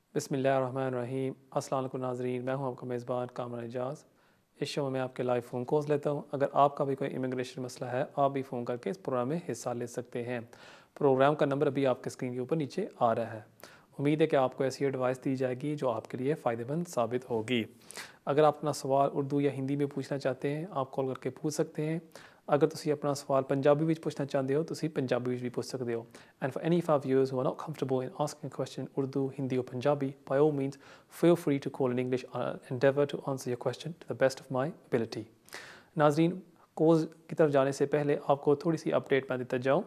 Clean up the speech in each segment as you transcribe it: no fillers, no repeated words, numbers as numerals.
बिस्मिल्लाहिर्रहमानिर्रहीम। अस्सलाम वालेकुम नाज़रीन, मैं हूं आपका मेज़बान कामरान एजाज़। इस शो में आपके लाइव फ़ोन कॉल्स लेता हूं। अगर आपका भी कोई इमिग्रेशन मसला है, आप भी फ़ोन करके इस प्रोग्राम में हिस्सा ले सकते हैं। प्रोग्राम का नंबर अभी आपके स्क्रीन के ऊपर नीचे आ रहा है। उम्मीद है कि आपको ऐसी एडवाइस दी जाएगी जो आपके लिए फ़ायदेमंद साबित होगी। अगर आप अपना सवाल उर्दू या हिंदी में पूछना चाहते हैं, आप कॉल करके पूछ सकते हैं। अगर तुसी अपना सवाल पंजाबी में पूछना चाहते हो, तुसी पंजाबी में भी पूछ सकते हो। And for any of our viewers who are not comfortable in asking a question in Urdu, Hindi or Punjabi, by all means, feel free to call in English. I'll endeavour to answer your question to the best of my ability. नाजरीन, course की तरफ जाने से पहले आपको थोड़ी सी update मैं देता जाऊँ।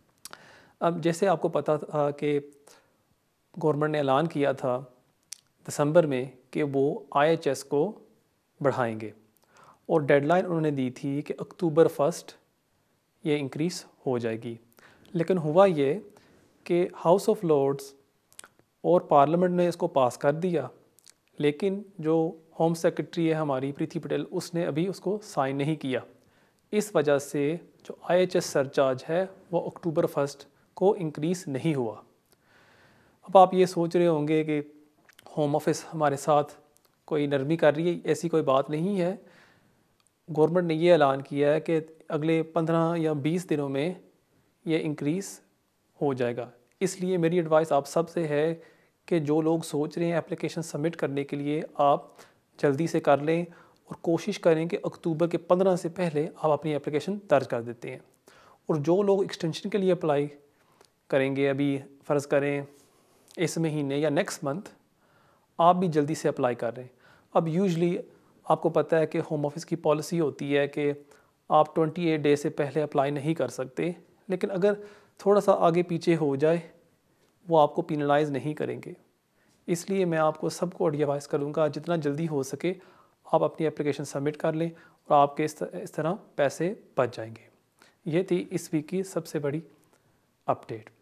अब जैसे आपको पता था कि गवर्नमेंट ने ऐलान किया था दिसंबर में कि वो IHS को बढ़ाएंगे और डेडलाइन उन्होंने दी थी कि अक्टूबर 1 ये इंक्रीज़ हो जाएगी। लेकिन हुआ ये कि हाउस ऑफ लॉर्ड्स और पार्लियामेंट ने इसको पास कर दिया, लेकिन जो होम सेक्रेटरी है हमारी प्रीति पटेल, उसने अभी उसको साइन नहीं किया। इस वजह से जो IHS सरचार्ज है वो अक्टूबर 1 को इंक्रीज़ नहीं हुआ। अब आप ये सोच रहे होंगे कि होम ऑफिस हमारे साथ कोई नरमी कर रही है, ऐसी कोई बात नहीं है। गवर्नमेंट ने ये ऐलान किया है कि अगले 15 या 20 दिनों में ये इंक्रीज़ हो जाएगा। इसलिए मेरी एडवाइस आप सब से है कि जो लोग सोच रहे हैं एप्लीकेशन सबमिट करने के लिए, आप जल्दी से कर लें और कोशिश करें कि अक्टूबर के 15 से पहले आप अपनी एप्लीकेशन दर्ज कर देते हैं। और जो लोग एक्सटेंशन के लिए अप्लाई करेंगे, अभी फ़र्ज़ करें इस महीने या नेक्स्ट मंथ, आप भी जल्दी से अप्लाई कर रहे हैं। अब यूजुअली आपको पता है कि होम ऑफिस की पॉलिसी होती है कि आप 28 डे से पहले अप्लाई नहीं कर सकते, लेकिन अगर थोड़ा सा आगे पीछे हो जाए वो आपको पेनलाइज नहीं करेंगे। इसलिए मैं आपको सबको एडवाइस करूँगा जितना जल्दी हो सके आप अपनी एप्लीकेशन सबमिट कर लें और आपके इस तरह पैसे बच जाएंगे। ये थी इस वीक की सबसे बड़ी अपडेट।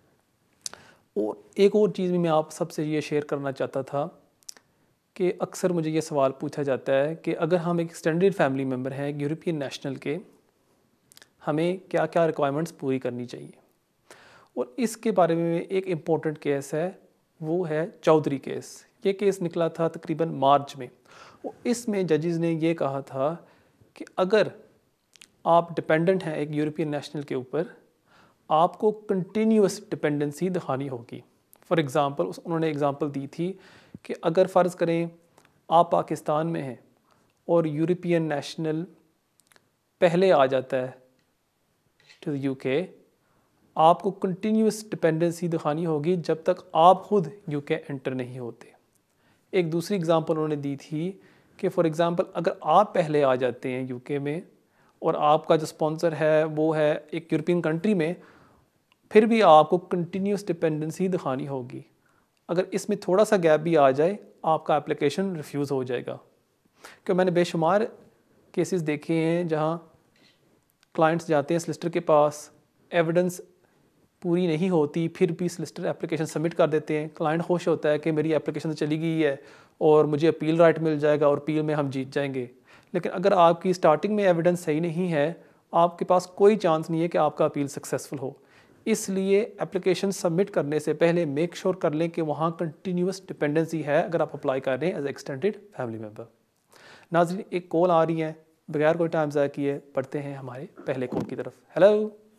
और एक और चीज़ भी मैं आप सबसे ये शेयर करना चाहता था कि अक्सर मुझे ये सवाल पूछा जाता है कि अगर हम एक एक्सटेंडेड फैमिली मेम्बर हैं यूरोपियन नेशनल के, हमें क्या क्या रिक्वायरमेंट्स पूरी करनी चाहिए। और इसके बारे में एक इम्पोर्टेंट केस है, वो है चौधरी केस। ये केस निकला था तकरीबन मार्च में। और इसमें जजेस ने ये कहा था कि अगर आप डिपेंडेंट हैं एक यूरोपियन नेशनल के ऊपर, आपको कंटिन्यूस डिपेंडेंसी दिखानी होगी। फॉर एग्ज़ाम्पल उन्होंने एग्ज़ाम्पल दी थी कि अगर फ़र्ज़ करें आप पाकिस्तान में हैं और यूरोपियन नेशनल पहले आ जाता है टू द UK, आपको कंटिन्यूस डिपेंडेंसी दिखानी होगी जब तक आप खुद UK एंटर नहीं होते। एक दूसरी एग्ज़ाम्पल उन्होंने दी थी कि फॉर एग्ज़ाम्पल अगर आप पहले आ जाते हैं UK में और आपका जो स्पॉन्सर है वो है एक यूरोपियन कंट्री में, फिर भी आपको कंटिन्यूस डिपेंडेंसी दिखानी होगी। अगर इसमें थोड़ा सा गैप भी आ जाए, आपका एप्लीकेशन रिफ्यूज़ हो जाएगा। क्योंकि मैंने बेशुमार केसेस देखे हैं जहां क्लाइंट्स जाते हैं सॉलिसिटर के पास, एविडेंस पूरी नहीं होती, फिर भी सॉलिसिटर एप्लीकेशन सबमिट कर देते हैं। क्लाइंट खुश होता है कि मेरी एप्लीकेशन तो चली गई है और मुझे अपील राइट मिल जाएगा और अपील में हम जीत जाएंगे। लेकिन अगर आपकी स्टार्टिंग में एविडेंस सही नहीं है, आपके पास कोई चांस नहीं है कि आपका अपील सक्सेसफुल हो। इसलिए एप्लीकेशन सबमिट करने से पहले मेक श्योर कर लें कि वहाँ कंटिन्यूस डिपेंडेंसी है अगर आप अप्लाई कर रहे हैं एज एक्सटेंडेड फैमिली मेम्बर। नाज़रीन, एक कॉल आ रही है, बगैर कोई टाइम ज़ाया किए बढ़ते हैं हमारे पहले कॉल की तरफ। Hello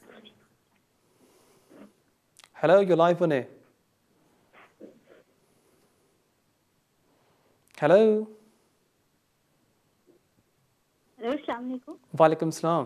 hello, you live on है। हेलो, अस्सलाम वालेकुम। वालेकुम सलाम।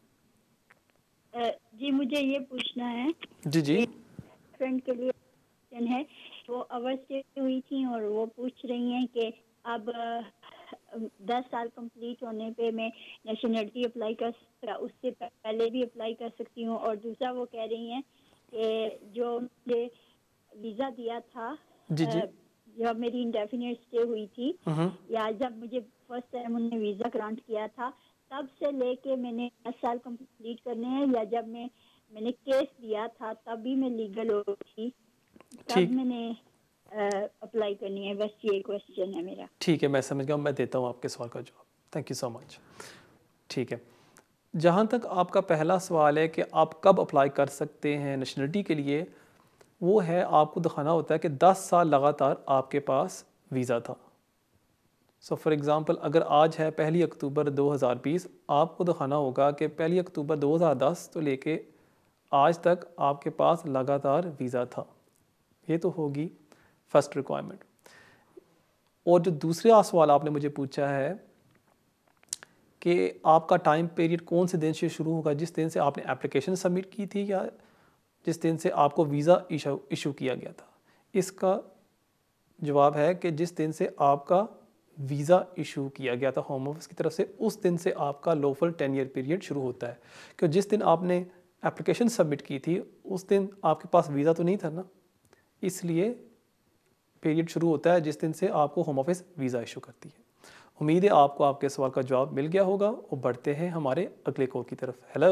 जी मुझे ये पूछना है, जी जी फ्रेंड के लिए क्वेश्चन है। वो अवर से हुई थी और वो पूछ रही हैं कि अब 10 साल कंप्लीट होने पे मैं नेशनलिटी अप्लाई कर सकता, उससे पहले भी अप्लाई कर सकती हूँ। और दूसरा वो कह रही हैं कि जो मुझे वीज़ा दिया था, जी जी जब मेरी इंडेफिनिट स्टे हुई थी या जब मुझे फर्स्ट टाइम उन्होंने वीज़ा ग्रांट किया था, तब से लेके मैंने 10 साल कंप्लीट करने हैं, या जब मैंने केस दिया था तब भी मैं लीगल हो थी, तब ठीक मैंने अप्लाई करनी है। बस ये क्वेश्चन है मेरा। ठीक है, मैं समझ गया, मैं देता हूँ आपके सवाल का जवाब। Thank you so much. ठीक है, जहाँ तक आपका पहला सवाल है कि आप कब अप्लाई कर सकते हैं नेशनलिटी के लिए, वो है आपको दिखाना होता है कि 10 साल लगातार आपके पास वीज़ा था। सो फॉर एग्ज़ाम्पल अगर आज है 1 अक्टूबर 2020, आपको दिखाना होगा कि 1 अक्टूबर 2010 तो लेके आज तक आपके पास लगातार वीज़ा था। ये तो होगी फर्स्ट रिक्वायरमेंट। और जो दूसरा सवाल आपने मुझे पूछा है कि आपका टाइम पीरियड कौन से दिन से शुरू होगा, जिस दिन से आपने एप्लीकेशन सबमिट की थी या जिस दिन से आपको वीज़ा इशू किया गया था। इसका जवाब है कि जिस दिन से आपका वीज़ा इशू किया गया था होम ऑफिस की तरफ से, उस दिन से आपका लॉफुल 10 ईयर पीरियड शुरू होता है। क्योंकि जिस दिन आपने एप्लीकेशन सबमिट की थी उस दिन आपके पास वीज़ा तो नहीं था ना, इसलिए पीरियड शुरू होता है जिस दिन से आपको होम ऑफिस वीज़ा इशू करती है। उम्मीद है आपको आपके सवाल का जवाब मिल गया होगा और बढ़ते हैं हमारे अगले कॉल की तरफ। हेलो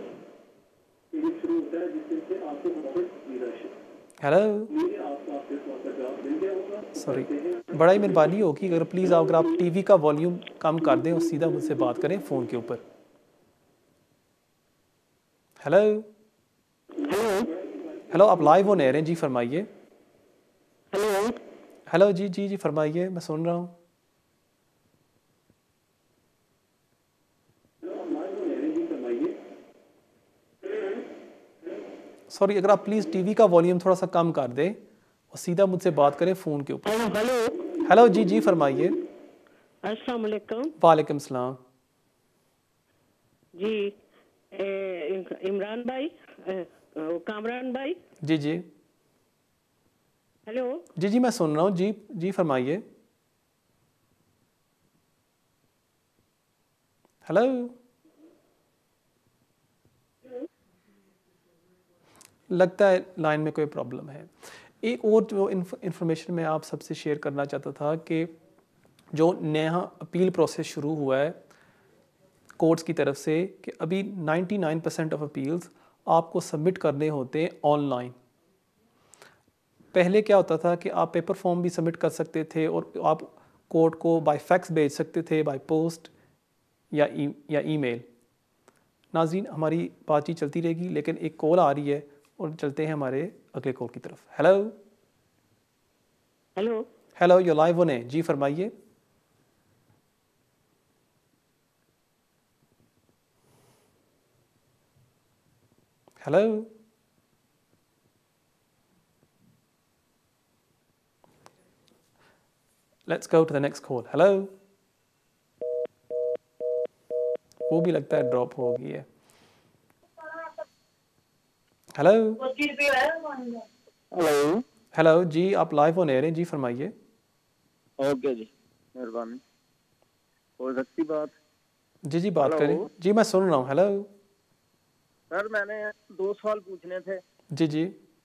हेलो, सॉरी, बड़ा ही मेहरबानी होगी अगर प्लीज़ अगर आप टीवी का वॉल्यूम कम कर दें और सीधा मुझसे बात करें फ़ोन के ऊपर। हेलो हेलो, आप लाइव ऑन एयर हैं, जी फरमाइए। हेलो हेलो, जी जी जी फरमाइए, मैं सुन रहा हूँ। सॉरी, अगर आप प्लीज़ टीवी का वॉल्यूम थोड़ा सा कम कर दें और सीधा मुझसे बात करें फ़ोन के ऊपर। हेलो हेलो, जी जी फरमाइए। अस्सलाम वालेकुम वालेकुम सलाम। जी। इमरान भाई, कामरान भाई। जी जी हेलो जी जी मैं सुन रहा हूँ, जी जी फरमाइए। हेलो, लगता है लाइन में कोई प्रॉब्लम है। एक और जो इन्फॉर्मेशन मैं आप सबसे शेयर करना चाहता था कि जो नया अपील प्रोसेस शुरू हुआ है कोर्ट्स की तरफ से कि अभी 99% ऑफ अपील्स आपको सबमिट करने होते हैं ऑनलाइन। पहले क्या होता था कि आप पेपर फॉर्म भी सबमिट कर सकते थे और आप कोर्ट को बाय फैक्स भेज सकते थे, बाय पोस्ट या ईमेल। नाज़रीन, हमारी बातचीत चलती रहेगी लेकिन एक कॉल आ रही है और चलते हैं हमारे अगले कॉल की तरफ। Hello hello hello, you live on है, जी फरमाइए। Hello let's go to the next call. Hello, वो भी लगता है ड्रॉप हो गई है। Hello hello. हेलो, जी आप लाइव ऑन एयर हैं, जी फरमाइए। ओके जी, मेहरबानी। हो सकती बात? जी जी बात हेलो करें, जी मैं सुन रहा हूँ। हेलो सर, मैंने 2 सवाल पूछने थे। जी जी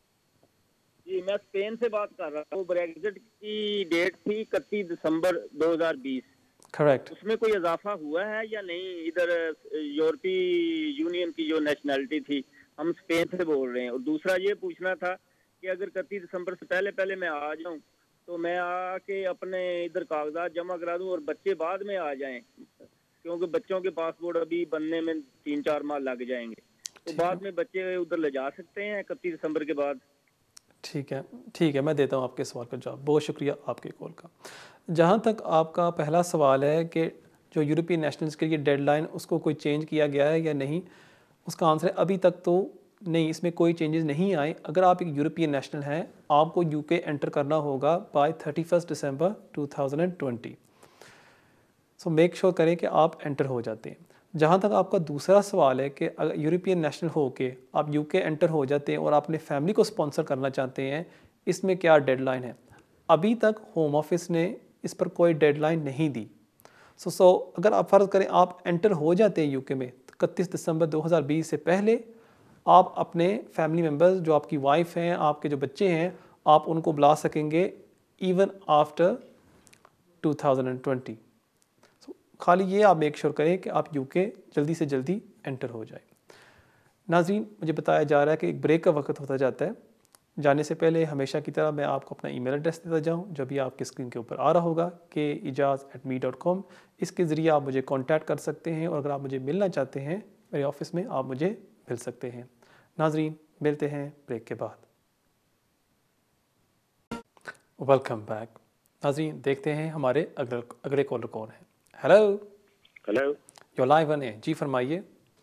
जी, मैं स्पेन से बात कर रहा हूँ। ब्रेग्जिट की डेट थी 31 दिसंबर 2020। करेक्ट। उसमें कोई इजाफा हुआ है या नहीं? इधर यूरोपीय यूनियन की जो नेशनैलिटी थी, हम स्पेन से बोल रहे हैं। और दूसरा ये पूछना था कि अगर 31 दिसंबर से पहले पहले मैं आ जाऊं तो मैं आके अपने इधर कागजात जमा करा दूं और बच्चे बाद में आ जाएं, क्योंकि बच्चों के पासपोर्ट अभी बनने में 3-4 माह लग जाएंगे। तो ठीक है, बाद में बच्चे उधर ले जा सकते हैं 31 दिसंबर के बाद? ठीक है, मैं देता हूँ आपके सवाल का जवाब। बहुत शुक्रिया आपके कॉल का। जहाँ तक आपका पहला सवाल है कि जो यूरोपियन नेशनल्स के लिए डेडलाइन उसको कोई चेंज किया गया है या नहीं, उसका आंसर है अभी तक तो नहीं, इसमें कोई चेंजेस नहीं आए। अगर आप एक यूरोपियन नेशनल हैं, आपको यूके एंटर करना होगा बाय 31 दिसंबर 2020। सो मेक श्योर करें कि आप एंटर हो जाते हैं। जहाँ तक आपका दूसरा सवाल है कि अगर यूरोपियन नेशनल हो के आप यूके एंटर हो जाते हैं और अपने फैमिली को स्पॉन्सर करना चाहते हैं, इसमें क्या डेडलाइन है? अभी तक होम ऑफिस ने इस पर कोई डेडलाइन नहीं दी। सो अगर आप फ़र्ज़ करें आप एंटर हो जाते हैं यूके में 31 दिसंबर 2020 से पहले, आप अपने फैमिली मेम्बर्स जो आपकी वाइफ हैं, आपके जो बच्चे हैं, आप उनको बुला सकेंगे इवन आफ्टर 2020। खाली ये आप मेक श्योर करें कि आप यूके जल्दी से जल्दी एंटर हो जाए। नाज़रीन, मुझे बताया जा रहा है कि एक ब्रेक का वक्त होता जाता है। जाने से पहले हमेशा की तरह मैं आपको अपना ईमेल एड्रेस देता जाऊं जो भी आपकी स्क्रीन के ऊपर आ रहा होगा kejaz@me.com। इसके ज़रिए आप मुझे कांटेक्ट कर सकते हैं और अगर आप मुझे मिलना चाहते हैं मेरे ऑफिस में, आप मुझे मिल सकते हैं। नाज़रीन, मिलते हैं ब्रेक के बाद। Welcome back. नाज़रीन, देखते हैं हमारे अगले कॉलर कौन है। Hello, hello you live on है जी, फरमाइए।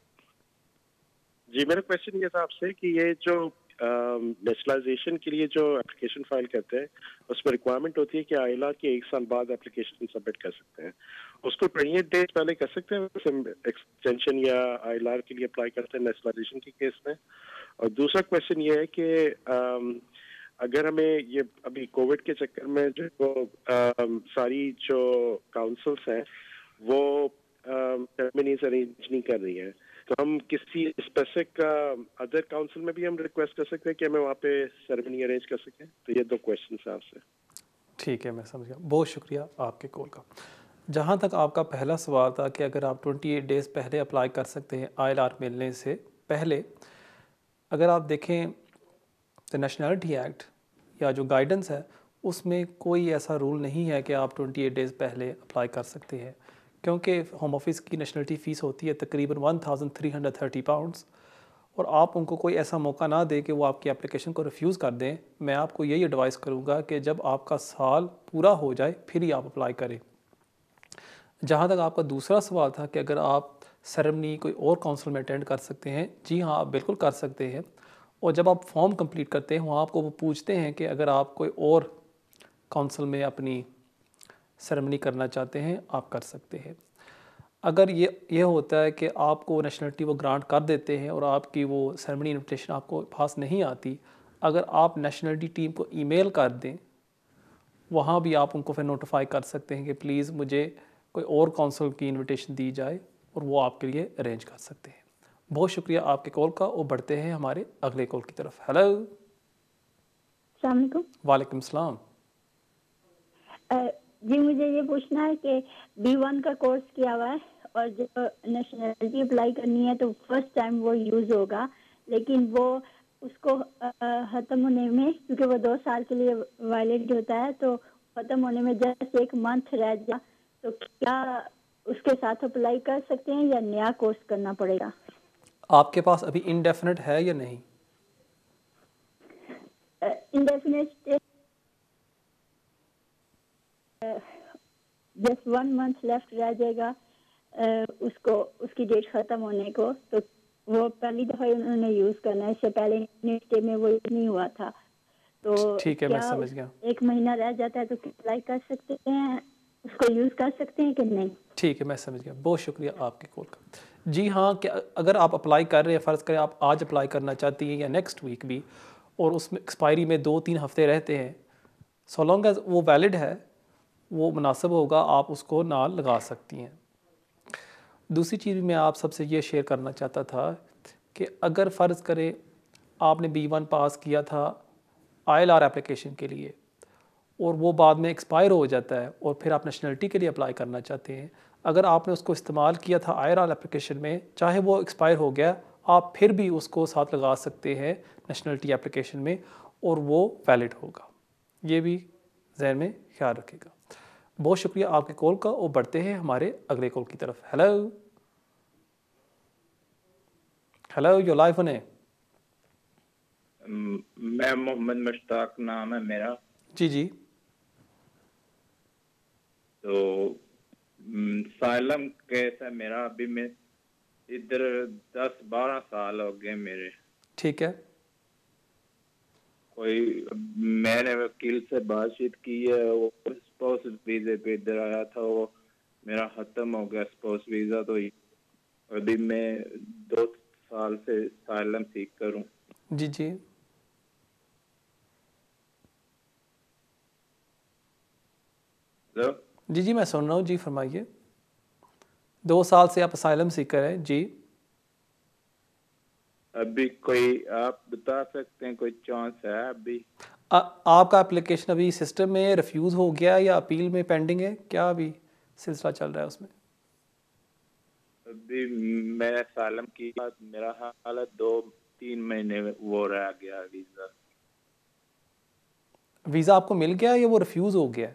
जी, मेरा क्वेश्चन ये था आपसे कि ये जो नेशनलाइजेशन के लिए जो एप्लीकेशन फाइल करते हैं उसमें रिक्वायरमेंट होती है कि आइला के 1 साल बाद एप्लीकेशन सबमिट कर सकते हैं। उसको 28 डेज पहले कर सकते हैं एक्सटेंशन या आईएलआर के लिए अप्लाई करते हैं नेशनलाइजेशन के केस में। और दूसरा क्वेश्चन ये है कि अगर हमें ये अभी कोविड के चक्कर में जो सारी जो काउंसिल्स हैं वो सेरेमनीज अरेंज नहीं कर रही है, तो हम किसी स्पेसिफिक अदर काउंसिल में भी हम रिक्वेस्ट कर सकते हैं कि हमें वहाँ पे सेरेमनी अरेंज कर सकें। तो ये 2 क्वेश्चन हैं आपसे। ठीक है, मैं समझ गया। बहुत शुक्रिया आपके कॉल का। जहाँ तक आपका पहला सवाल था कि अगर आप 28 डेज़ पहले अप्लाई कर सकते हैं आईएलआर मिलने से पहले, अगर आप देखें तो नेशनलिटी एक्ट या जो गाइडेंस है उसमें कोई ऐसा रूल नहीं है कि आप 28 डेज़ पहले अप्लाई कर सकते हैं, क्योंकि होम ऑफिस की नेशनलिटी फ़ीस होती है तकरीबन 1330 पाउंड्स, और आप उनको कोई ऐसा मौका ना दें कि वो आपकी एप्लीकेशन को रिफ्यूज़ कर दें। मैं आपको यही एडवाइस करूँगा कि जब आपका साल पूरा हो जाए फिर ही आप अप्लाई करें। जहाँ तक आपका दूसरा सवाल था कि अगर आप सेरेमनी कोई और काउंसिल में अटेंड कर सकते हैं, जी हाँ, आप बिल्कुल कर सकते हैं। और जब आप फॉर्म कंप्लीट करते हैं वहाँ आपको वो पूछते हैं कि अगर आप कोई और काउंसिल में अपनी सेरेमनी करना चाहते हैं, आप कर सकते हैं। अगर ये होता है कि आपको नेशनलिटी वो ग्रांट कर देते हैं और आपकी वो सेरेमनी इन्विटेशन आपको पास नहीं आती, अगर आप नेशनलिटी टीम को ईमेल कर दें, वहाँ भी आप उनको फिर नोटिफाई कर सकते हैं कि प्लीज़ मुझे कोई और काउंसिल की इन्विटेशन दी जाए, और वो आपके लिए अरेंज कर सकते हैं। बहुत शुक्रिया आपके कॉल का, और बढ़ते हैं हमारे अगले कॉल की तरफ। हेलो, अस्सलाम वालेकुम। वालेकुम सलाम। जी, मुझे ये पूछना है कि B1 का कोर्स किया हुआ है और जो नेशनलिटी अप्लाई करनी है तो फर्स्ट टाइम वो यूज़ होगा, लेकिन वो उसको ख़त्म होने में, क्योंकि वो 2 साल के लिए वैलिड होता है, तो ख़त्म होने में जस्ट 1 मंथ रह गया, तो क्या उसके साथ अप्लाई कर सकते हैं या नया कोर्स करना पड़ेगा? आपके पास अभी इंडेफिनिट है या नहीं? इंडेफिनिट जस्ट 1 मंथ लेफ्ट रह जाएगा उसको, उसकी डेट ख़त्म होने को, तो वो पहली दफ़ा उन्होंने यूज़ करना है, इससे पहले स्टे में वो नहीं हुआ था। तो ठीक है, मैं क्या समझ गया। 1 महीना रह जाता है तो अप्लाई कर सकते हैं, उसको यूज़ कर सकते हैं कि नहीं? ठीक है, मैं समझ गया। बहुत शुक्रिया आपके कॉल का। जी हाँ, कि अगर आप अप्लाई कर रहे हैं, फ़र्ज़ करें आप आज अप्लाई करना चाहती हैं या नेक्स्ट वीक भी, और उसमें एक्सपायरी में 2-3 हफ़्ते रहते हैं, सो लॉन्ग एज़ वो वैलिड है, वो मुनासिब होगा, आप उसको ना लगा सकती हैं। दूसरी चीज़ भी मैं आप सबसे ये शेयर करना चाहता था कि अगर फ़र्ज़ करें आपने B1 पास किया था ILR एप्लीकेशन के लिए, और वो बाद में एक्सपायर हो जाता है और फिर आप नेशनलिटी के लिए अप्लाई करना चाहते हैं, अगर आपने उसको इस्तेमाल किया था ILR एप्लीकेशन में, चाहे वो एक्सपायर हो गया, आप फिर भी उसको साथ लगा सकते हैं नेशनलिटी एप्लीकेशन में, और वो वैलिड होगा। ये भी ज़हन में ख्याल रखिएगा। बहुत शुक्रिया आपके कॉल का, और बढ़ते हैं हमारे अगले कॉल की तरफ। Hello hello, you live on है। मैं मोहम्मद मुश्ताक नाम है मेरा। जी जी। तो साइलम केस है मेरा, अभी मैं इधर 10-12 साल हो गए मेरे। ठीक है। कोई मैंने वकील से बातचीत की है, वो स्पाउस वीजे पे इधर आया था, वो मेरा खत्म हो गया स्पाउस वीजा, तो अभी मैं 2 साल से साइलम सीकर हूँ। जी जी। तो जी जी, मैं सुन रहा हूँ, जी फरमाइए। 2 साल से आप असाइलम सीकर हैं जी। अभी कोई आप बता सकते हैं कोई चांस है अभी? आपका एप्लीकेशन अभी सिस्टम में रिफ्यूज़ हो गया या अपील में पेंडिंग है, क्या अभी सिलसिला चल रहा है उसमें? अभी मैंने सालम की, मेरा हाल 2-3 महीने वो रह गया वीजा। वीज़ा आपको मिल गया या वो रिफ्यूज़ हो गया?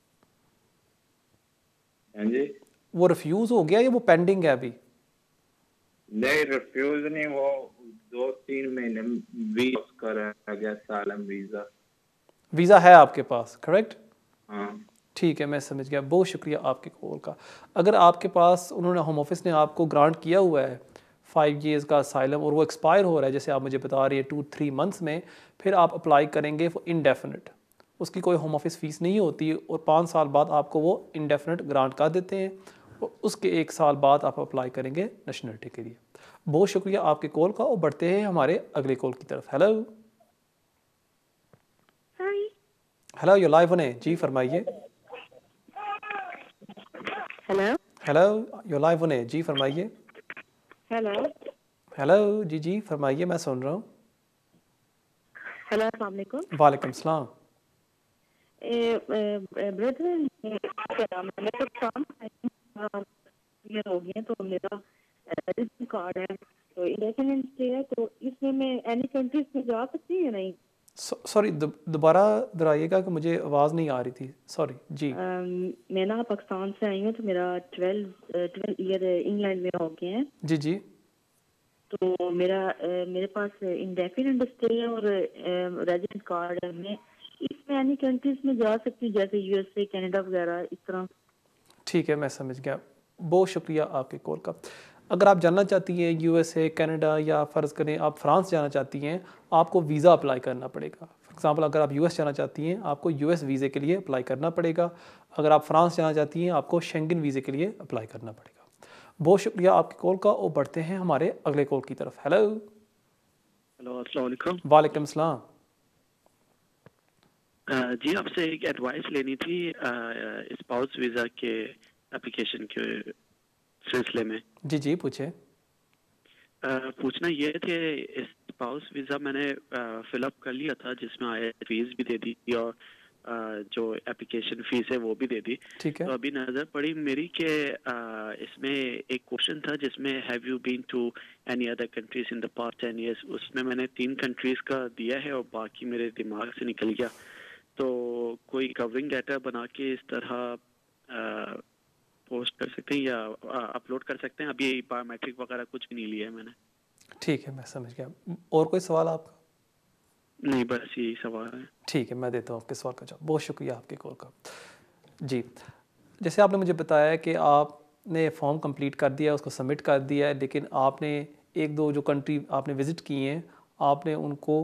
हाँ जी। वो रिफ्यूज़ हो गया या वो पेंडिंग है अभी? नहीं, रिफ्यूज नहीं, वो 2-3 महीने भी उसका रह गया सालम वीजा। वीज़ा है आपके पास, करेक्ट? हाँ। ठीक है, मैं समझ गया। बहुत शुक्रिया आपके कॉल का। अगर आपके पास उन्होंने होम ऑफिस ने आपको ग्रांट किया हुआ है 5 ईयर्स का असाइलम और वो एक्सपायर हो रहा है, जैसे आप मुझे बता रही है 2-3 मंथ्स में, फिर आप अप्लाई करेंगे फॉर इंडेफिनिट। उसकी कोई होम ऑफिस फ़ीस नहीं होती और 5 साल बाद आपको वो इंडेफिनिट ग्रांट कर देते हैं और उसके 1 साल बाद आप अप्लाई करेंगे नेशनलिटी के लिए। बहुत शुक्रिया आपके कॉल का और बढ़ते हैं हमारे अगले कॉल की तरफ। हेलो हेलो, यू लाइव होने जी, फरमाइए। हेलो हेलो, यू लाइव होने जी, फरमाइए। हेलो हेलो जी जी, फरमाइए, मैं सुन रहा हूँ। हेलो, अस्सलाम वालेकुम। वालेकुम सलाम। ब्रदर, मैंने तो काम क्लियर हो गया, तो मेरा रेजिडेंट कार्ड है, तो इंडेफिनिट स्टे है, तो इसमें मैं एनी कंट्रीज में जा सकती हूँ या नहीं? सॉरी, दोबारा दोहराइएगा कि मुझे आवाज़ नहीं आ रही थी, सॉरी जी। मैं ना पाकिस्तान से आई हूँ, तो मेरा 12 ईयर इंग्लैंड में हो गए हैं, जी जी, तो मेरे पास इंडेफिनिट स्टे है और रेजिडेंट कार्ड है। मैं इसमें एनी कंट्रीज में जा सकती हूँ, जैसे यूएसए, कनाडा वगैरह, इस तरह? ठीक है, मैं समझ गया। बहुत शुक्रिया आपके कॉल का। अगर आप जानना चाहती हैं यूएसए, कनाडा या फ़र्ज़ करें आप फ्रांस जाना चाहती हैं, आपको वीज़ा अप्लाई करना पड़ेगा। फॉर एग्ज़ाम्पल, अगर आप यूएस जाना चाहती हैं, आपको यूएस वीज़े के लिए अप्लाई करना पड़ेगा। अगर आप फ्रांस जाना चाहती हैं, आपको शेंगन वीज़े के लिए अप्लाई करना पड़ेगा। बहुत शुक्रिया आपके कॉल का और बढ़ते हैं हमारे अगले कॉल की तरफ। हेलो हेलो, अस्सलाम वालेकुम। वालेकुम सलाम। जी, आपसे एक एडवाइस लेनी थी स्पाउस वीज़ा के एप्लीकेशन के सिलसिले में। जी जी, पूछे। पूछना ये थे, स्पाउस वीज़ा मैंने फिलअप कर लिया था, जिसमें आया फीस भी दे दी थी और जो एप्लीकेशन फ़ीस है वो भी दे दी। ठीक है। तो अभी नज़र पड़ी मेरी कि इसमें एक क्वेश्चन था जिसमें have you been to any other countries in the past 10 years. उसमें मैंने 3 कंट्रीज़ का दिया है और बाकी मेरे दिमाग से निकल गया। तो कोई कवरिंग लेटर बना के इस तरह पोस्ट कर सकते हैं या अपलोड कर सकते हैं? अभी बायोमेट्रिक वगैरह कुछ भी नहीं लिया है मैंने। ठीक है, मैं समझ गया। और कोई सवाल आपका? नहीं, बस यही सवाल है। ठीक है, मैं देता हूँ आपके सवाल का जवाब। बहुत शुक्रिया आपके कॉल का। जी, जैसे आपने मुझे बताया कि आपने फॉर्म कंप्लीट कर दिया, उसको सबमिट कर दिया है, लेकिन आपने 1-2 जो कंट्री आपने विज़िट की हैं, आपने उनको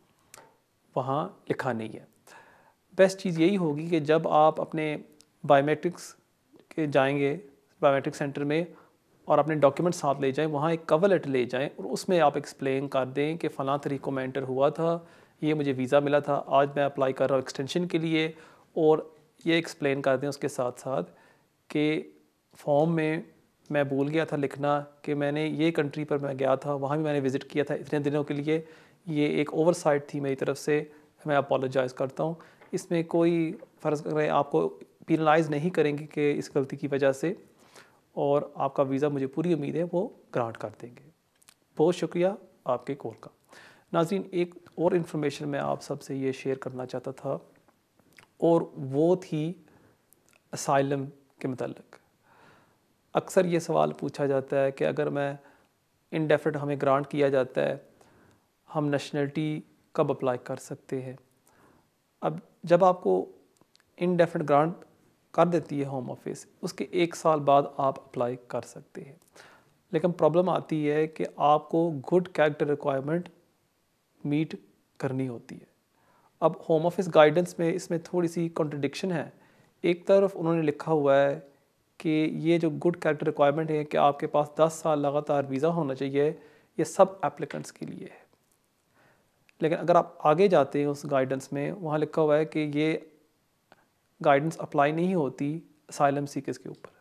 वहाँ लिखा नहीं है। बेस्ट चीज़ यही होगी कि जब आप अपने बायोमेट्रिक्स के जाएंगे, बायोमेट्रिक सेंटर में, और अपने डॉक्यूमेंट साथ ले जाएं, वहाँ एक कवर लेटर ले जाएं और उसमें आप एक्सप्लेन कर दें कि फ़लाँ तरीक़ों में एंटर हुआ था, ये मुझे वीज़ा मिला था, आज मैं अप्लाई कर रहा हूँ एक्सटेंशन के लिए, और ये एक्सप्लेन कर दें उसके साथ साथ कि फॉर्म में मैं भूल गया था लिखना कि मैंने ये कंट्री पर मैं गया था, वहाँ भी मैंने विज़िट किया था इतने दिनों के लिए, ये एक ओवरसाइट थी मेरी तरफ से, मैं अपोलोजाइज़ करता हूँ। इसमें कोई फ़र्ज़ करें आपको पेनलाइज़ नहीं करेंगे कि इस गलती की वजह से, और आपका वीज़ा मुझे पूरी उम्मीद है वो ग्रांट कर देंगे। बहुत शुक्रिया आपके कॉल का। नाज़रीन, एक और इन्फॉर्मेशन मैं आप सबसे ये शेयर करना चाहता था, और वो थी असाइलम के मतलब। अक्सर ये सवाल पूछा जाता है कि अगर मैं इंडेफिनिट हमें ग्रांट किया जाता है, हम नेशनलिटी कब अप्लाई कर सकते हैं। अब जब आपको इंडेफिनिट ग्रांट कर देती है होम ऑफिस, उसके 1 साल बाद आप अप्लाई कर सकते हैं, लेकिन प्रॉब्लम आती है कि आपको गुड कैरेक्टर रिक्वायरमेंट मीट करनी होती है। अब होम ऑफिस गाइडेंस में इसमें थोड़ी सी कॉन्ट्रडिक्शन है। एक तरफ उन्होंने लिखा हुआ है कि ये जो गुड कैरेक्टर रिक्वायरमेंट है कि आपके पास 10 साल लगातार वीज़ा होना चाहिए, ये सब एप्लीकेंट्स के लिए है, लेकिन अगर आप आगे जाते हैं उस गाइडेंस में, वहाँ लिखा हुआ है कि ये गाइडेंस अप्लाई नहीं होती असाइलम सीकर्स के ऊपर,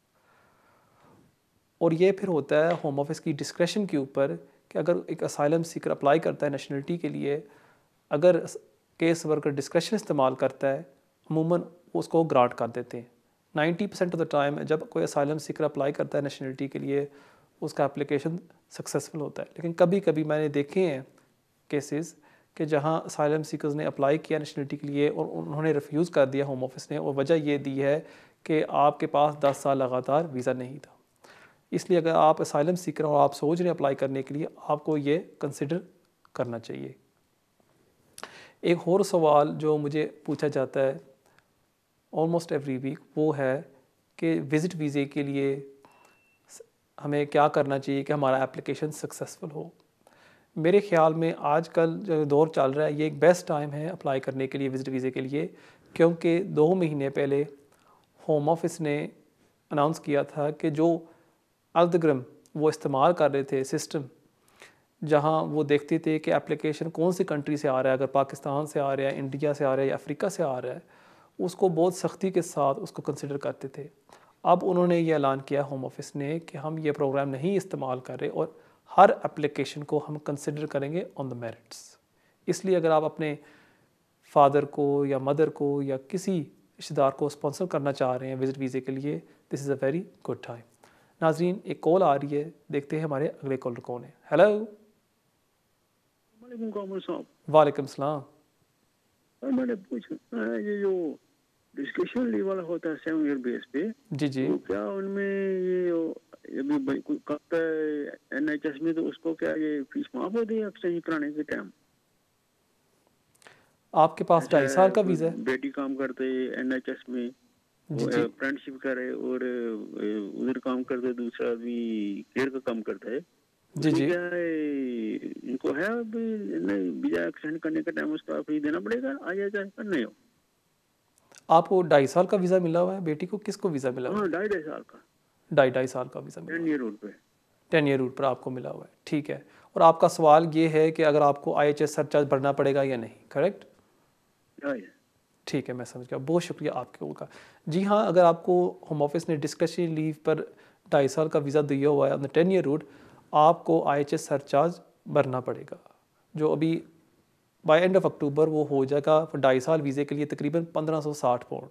और ये फिर होता है होम ऑफिस की डिस्क्रेशन के ऊपर कि अगर एक असाइलम सीकर अप्लाई करता है नेशनलिटी के लिए, अगर केस वर्कर डिस्क्रेशन इस्तेमाल करता है, अमूमन उसको ग्रांट कर देते हैं। 90% ऑफ द टाइम जब कोई असाइलम सीकर अप्लाई करता है नेशनलिटी के लिए, उसका एप्लीकेशन सक्सेसफुल होता है। लेकिन कभी कभी मैंने देखे हैं केसेस कि जहां असाइलम सीकर्स ने अप्लाई किया नेशनलिटी के लिए और उन्होंने रिफ्यूज़ कर दिया होम ऑफिस ने, और वजह ये दी है कि आपके पास 10 साल लगातार वीज़ा नहीं था। इसलिए अगर आप असाइलम सीकर और आप सोच रहे हैं अप्लाई करने के लिए, आपको ये कंसिडर करना चाहिए। एक और सवाल जो मुझे पूछा जाता है ऑलमोस्ट एवरी वीक, वो है कि विज़िट वीज़े के लिए हमें क्या करना चाहिए कि हमारा एप्लीकेशन सक्सेसफुल हो। मेरे ख़्याल में आजकल जो दौर चल रहा है, ये एक बेस्ट टाइम है अप्लाई करने के लिए विज़िट वीज़े के लिए, क्योंकि 2 महीने पहले होम ऑफिस ने अनाउंस किया था कि जो अल्दग्रम वो इस्तेमाल कर रहे थे सिस्टम, जहां वो देखते थे कि एप्लीकेशन कौन सी कंट्री से आ रहा है, अगर पाकिस्तान से आ रहा है, इंडिया से आ रहा है या अफ्रीका से आ रहा है, उसको बहुत सख्ती के साथ उसको कंसिडर करते थे। अब उन्होंने ये ऐलान किया होम ऑफिस ने कि हम ये प्रोग्राम नहीं इस्तेमाल कर रहे और हर एप्लीकेशन को हम कंसिडर करेंगे ऑन द मेरिट्स। इसलिए अगर आप अपने फादर को या मदर को या किसी रिश्तेदार को स्पॉन्सर करना चाह रहे हैं विज़िट वीज़े के लिए, this is a very good time. नाजरीन, एक कॉल आ रही है, देखते हैं हमारे अगले कॉलर कौन है। हेलो। वालेकुम सलाम। मैंने पूछा ये जो डिस्कशन लीव वाला होता है 7 ईयर बेस पे, जी जी, तो क्या उनमें ये अभी करता है NHS में, तो उसको क्या ये फीस माफ होती है एक्सचेंज कराने के टाइम? आपके पास 2.5 साल का वीज़ा है? बेटी काम करते NHS में, जी जी, अप्रेंटिसशिप करे और उधर काम करते, दूसरा भी केयर का काम करता है, जी जी, क्या इनको है अभी नहीं वीजा एक्सटेंड करने का टाइम उसका फी देना पड़ेगा आ जाएगा नहीं हो? आपको 2.5 साल का वीज़ा मिला हुआ है? बेटी को किसको वीज़ा मिला हुआ है? 2.5 साल का। 2.5 साल का वीज़ा मिला 10 ईयर रूट पे। 10 ईयर रूट पर आपको मिला हुआ है, ठीक है। और आपका सवाल ये है कि अगर आपको IHS सरचार्ज भरना पड़ेगा या नहीं, करेक्ट? ठीक है, मैं समझ गया। बहुत शुक्रिया आपके कॉल का। जी हाँ, अगर आपको होम ऑफिस ने डिस्कशन लीव पर 2.5 साल का वीज़ा दिया हुआ है ऑन द 10 ईयर रूट, आपको IHS सरचार्ज भरना पड़ेगा, जो अभी बाय एंड ऑफ अक्टूबर वो हो जाएगा 2.5 साल वीज़े के लिए तकरीबन 1560 पाउंड।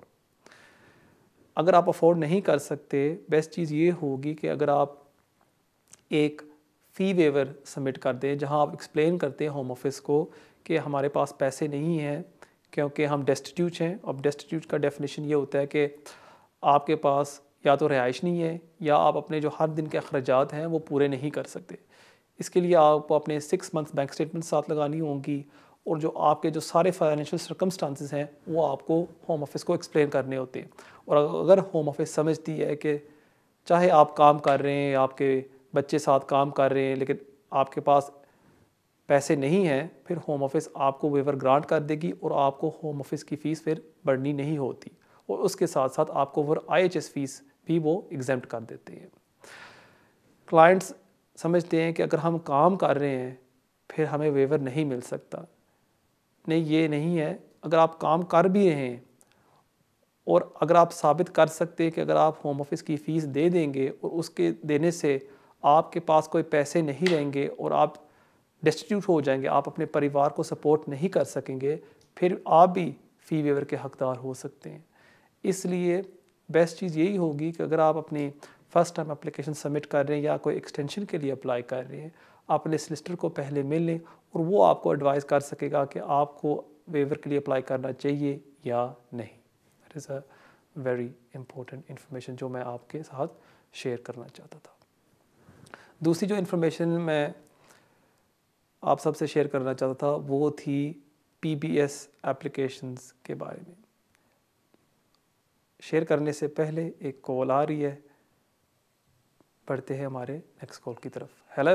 अगर आप अफोर्ड नहीं कर सकते, बेस्ट चीज़ ये होगी कि अगर आप एक फ़ी वेवर सबमिट कर दें, जहां आप एक्सप्लेन करते हैं होम ऑफिस को कि हमारे पास पैसे नहीं हैं क्योंकि हम डेस्टिट्यूट हैं। अब डेस्टिट्यूट का डेफिनेशन ये होता है कि आपके पास या तो रिहाइश नहीं है या आप अपने जो हर दिन के अखराजात हैं वो पूरे नहीं कर सकते। इसके लिए आपको अपने 6 मंथ्स बैंक स्टेटमेंट साथ लगानी होंगी और जो आपके जो सारे फाइनेंशियल सर्कमस्टांसिस हैं वो आपको होम ऑफिस को एक्सप्लेन करने होते हैं। और अगर होम ऑफिस समझती है कि चाहे आप काम कर रहे हैं, आपके बच्चे साथ काम कर रहे हैं, लेकिन आपके पास पैसे नहीं हैं, फिर होम ऑफिस आपको वेवर ग्रांट कर देगी और आपको होम ऑफिस की फ़ीस फिर बढ़नी नहीं होती, और उसके साथ साथ आपको फिर IHS फ़ीस भी वो एग्जेम्प्ट कर देते हैं। क्लाइंट्स समझते हैं कि अगर हम काम कर रहे हैं फिर हमें वेवर नहीं मिल सकता। नहीं, ये नहीं है। अगर आप काम कर भी रहे हैं और अगर आप साबित कर सकते हैं कि अगर आप होम ऑफिस की फ़ीस दे देंगे और उसके देने से आपके पास कोई पैसे नहीं रहेंगे और आप डेस्टिट्यूट हो जाएंगे, आप अपने परिवार को सपोर्ट नहीं कर सकेंगे, फिर आप भी फ़ी वेवर के हकदार हो सकते हैं। इसलिए बेस्ट चीज़ यही होगी कि अगर आप अपनी फ़र्स्ट टाइम एप्लीकेशन सबमिट कर रहे हैं या कोई एक्सटेंशन के लिए अप्लाई कर रहे हैं, अपने सॉलिसिटर को पहले मिल लें और वो आपको एडवाइस कर सकेगा कि आपको वेवर के लिए अप्लाई करना चाहिए या नहीं। That is a very important information जो मैं आपके साथ शेयर करना चाहता था। दूसरी जो इन्फॉर्मेशन मैं आप सबसे शेयर करना चाहता था वो थी PBS एप्लीकेशंस के बारे में। शेयर करने से पहले एक कॉल आ रही है, बढ़ते हैं हमारे नेक्स्ट कॉल की तरफ। Hello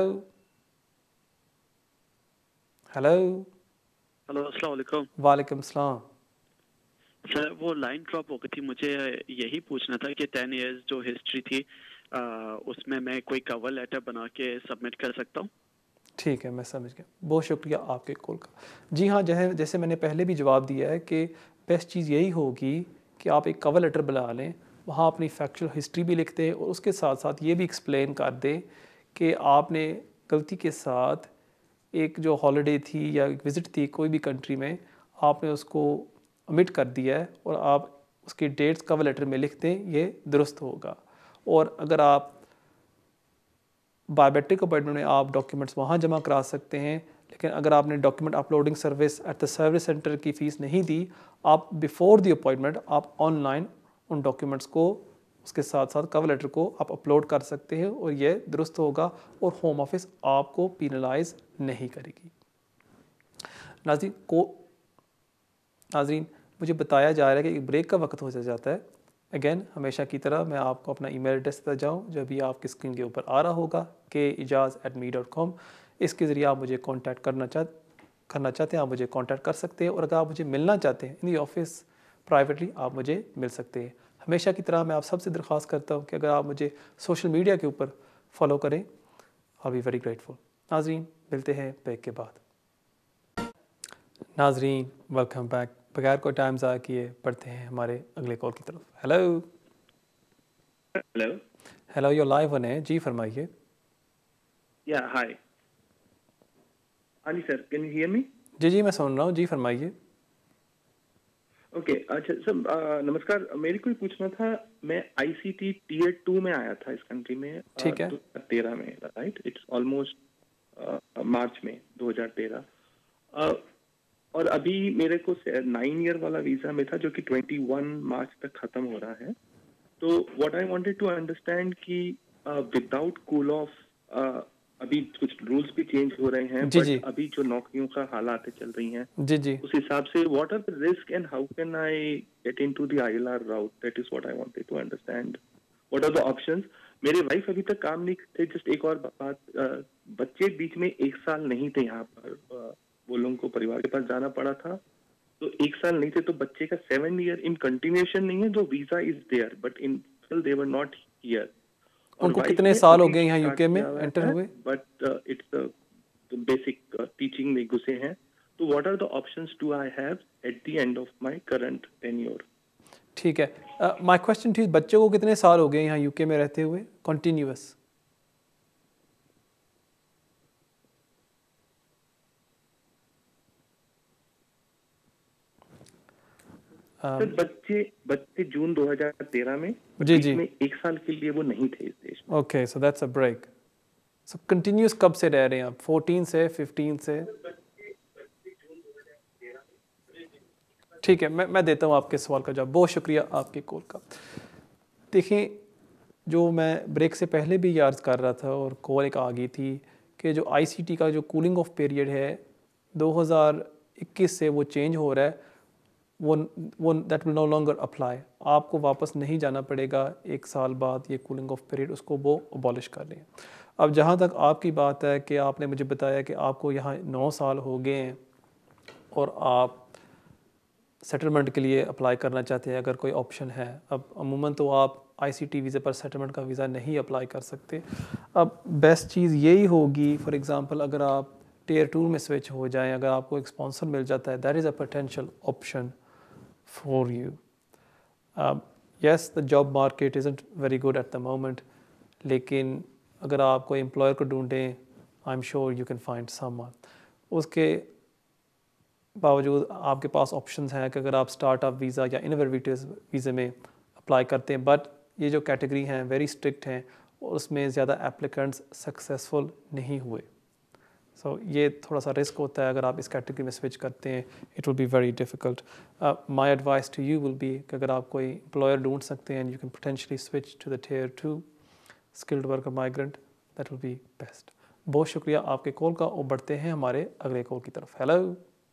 hello. हेलो, अस्सलाम वालेकुम। वालेकुम सलाम। सर, वो लाइन ड्रॉप हो गई थी। मुझे यही पूछना था कि 10 इयर्स जो हिस्ट्री थी उसमें मैं कोई कवर लेटर बना के सबमिट कर सकता हूँ? ठीक है, मैं समझ गया। बहुत शुक्रिया आपके कॉल का। जी हाँ, जैसे मैंने पहले भी जवाब दिया है कि बेस्ट चीज़ यही होगी कि आप एक कवर लेटर बना लें, वहाँ अपनी फैक्चुअल हिस्ट्री भी लिखते हैं और उसके साथ साथ ये भी एक्सप्लेन कर दें कि आपने गलती के साथ एक जो हॉलिडे थी या एक विज़िट थी कोई भी कंट्री में, आपने उसको ओमिट कर दिया है और आप उसकी डेट्स कवर लेटर में लिख दें, ये दुरुस्त होगा। और अगर आप बायोमेट्रिक अपॉइंटमेंट में आप डॉक्यूमेंट्स वहाँ जमा करा सकते हैं, लेकिन अगर आपने document uploading service at the service centre की फ़ीस नहीं दी, आप बिफोर द अपॉइंटमेंट आप ऑनलाइन उन डॉक्यूमेंट्स को उसके साथ साथ कवर लेटर को आप अपलोड कर सकते हैं और ये दुरुस्त होगा और होम ऑफिस आपको पीनलाइज नहीं करेगी। नाज़रीन, नाज़रीन, मुझे बताया जा रहा है कि ब्रेक का वक्त हो जाता है। अगेन हमेशा की तरह मैं आपको अपना ईमेल एड्रेस देता जाऊँ जो भी आपकी स्क्रीन के ऊपर आ रहा होगा kejaz@me.com। इसके ज़रिए आप मुझे कॉन्टैक्ट करना चाहते हैं, आप मुझे कॉन्टैक्ट कर सकते हैं, और अगर आप मुझे मिलना चाहते हैं इन दी ऑफिस प्राइवेटली, आप मुझे मिल सकते हैं। हमेशा की तरह मैं आप सबसे दरख्वास्त करता हूँ कि अगर आप मुझे सोशल मीडिया के ऊपर फॉलो करें, आई बी वेरी ग्रेटफुल। नाज़रीन, मिलते हैं ब्रेक के बाद। नाज़रीन, वेलकम बैक। बगैर कोई टाइम ज़ाया किए बढ़ते हैं हमारे अगले कॉल की तरफ। Hello hello hello, your live on है जी, फरमाइए। या hi Ali sir, can you hear me? जी जी, मैं सुन रहा हूँ जी, फरमाइए। ओके, अच्छा सर, नमस्कार। मेरे को पूछना था, मैं आईसीटी टीयर 2 में आया था इस कंट्री में ठीक है। 2013 में, राइट? इट्स ऑलमोस्ट मार्च में 2013। और अभी मेरे को 9 ईयर वाला वीजा में था जो कि 21 मार्च तक खत्म हो रहा है। तो what I wanted to understand कि विदाउट कूल ऑफ अभी कुछ रूल्स भी चेंज हो रहे हैं, जी बट जी अभी जो नौकरियों का हालात चल रही हैं जी जी उस हिसाब से what are the risk and how can I get into the ILR route? That is what I wanted to understand. What are the options? मेरे वाइफ अभी तक काम नहीं थे। जस्ट एक और बात, बच्चे बीच में 1 साल नहीं थे यहाँ पर, वो लोगों को परिवार के पास जाना पड़ा था, तो 1 साल नहीं थे, तो बच्चे का 7 ईयर इन कंटिन्यूएशन नहीं है, जो visa is there but in they were not here. उनको कितने साल हो गए यहाँ यूके में एंटर हुए? बट इट्स बेसिक टीचिंग में घुसे हैं। तो what are the options do I have at the end of my current tenure? ठीक है, माय क्वेश्चन थी, बच्चों को कितने साल हो गए यहाँ यूके में रहते हुए कंटिन्यूअस? सर, बच्चे जून 2013 में, जी जी, में 1 साल के लिए वो नहीं थे इस देश में। Okay, so that's a break. So continuous कब से रह रहे हैं आप? 14 से, 15 से? ठीक है, मैं देता हूँ आपके सवाल का जवाब। बहुत शुक्रिया आपके कॉल का। देखिए, जो मैं ब्रेक से पहले भी याद कर रहा था और कॉल एक आ गई थी कि जो आईसीटी का जो कूलिंग ऑफ पीरियड है 2021 से वो चेंज हो रहा है, वो that will no longer apply. आपको वापस नहीं जाना पड़ेगा 1 साल बाद ये कूलिंग ऑफ पीरियड, उसको वो अबॉलिश कर रहे हैं। अब जहाँ तक आपकी बात है कि आपने मुझे बताया कि आपको यहाँ 9 साल हो गए हैं और आप सेटलमेंट के लिए अप्लाई करना चाहते हैं अगर कोई ऑप्शन है। अब अमूमन तो आप आईसीटी वीज़े पर सेटलमेंट का वीज़ा नहीं अप्लाई कर सकते। अब बेस्ट चीज़ यही होगी, फॉर एग्ज़ाम्पल अगर आप टियर 2 में स्विच हो जाएं, अगर आपको एक स्पॉन्सर मिल जाता है, that is a potential option for you. Yes, the job market isn't very good at the moment, लेकिन अगर आप कोई एम्प्लॉयर को ढूंढें, I'm sure you can find someone. उसके बावजूद आपके पास ऑप्शंस हैं कि अगर आप स्टार्टअप वीज़ा या इनोवेटिव वीज़े में अप्लाई करते हैं, बट ये जो कैटेगरी हैं वेरी स्ट्रिक्ट हैं और उसमें ज़्यादा एप्लीकेंट्स सक्सेसफुल नहीं हुए। सो ये थोड़ा सा रिस्क होता है अगर आप इस कैटेगरी में स्विच करते हैं, it will be very difficult. My advice to you will be कि अगर आप कोई एम्प्लॉयर ढूंढ सकते हैं, you can potentially switch to the tier 2 skilled worker migrant, that will be best. बहुत शुक्रिया आपके कॉल का, और बढ़ते हैं हमारे अगले कॉल की तरफ। हेलो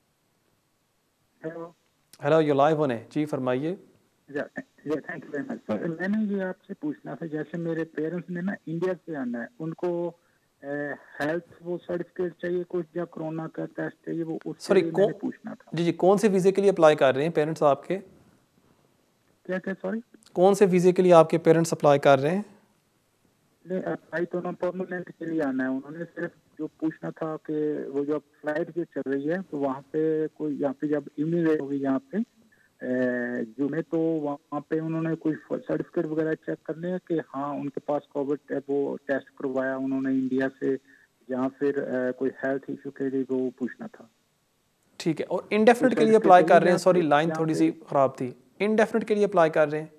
हेलो, यू लाइव होने जी, फरमाइए। Thank you very much sir. मैंने ये आपसे पूछना था, जैसे मेरे पेरेंट्स ने ना इंडिया से आना है, उनको हेल्थ वो सर्टिफिकेट चाहिए कुछ, या कोरोना का टेस्ट चाहिए, वो उसके लिए मैंने पूछना था। जी जी, कौन से वीज़े के लिए अप्लाई कर रहे हैं पेरेंट्स आपके? क्या क्या सॉरी? कौन से वीज़े के लिए आपके पेरेंट्स अप्लाई कर रहे हैं? अप्लाई तो ना परमानेंट के लिए आना है, उन्होंने सिर्फ जो पूछना था कि वो जो फ्लाइट जो चल रही है तो वहाँ पे कोई, यहाँ पे जब इमिग्रेट होगी यहाँ पे जो में, तो वहाँ पे उन्होंने कोई सर्टिफिकेट वगैरह चेक करने हैं कि हाँ उनके पास कोविड वो टेस्ट करवाया उन्होंने इंडिया से, या फिर कोई हेल्थ इशू के लिए वो पूछना था। ठीक है, और इंडेफिनिट के लिए अप्लाई कर रहे हैं? सॉरी, लाइन थोड़ी सी ख़राब थी। इंडेफिनिट के लिए अप्लाई कर रहे हैं?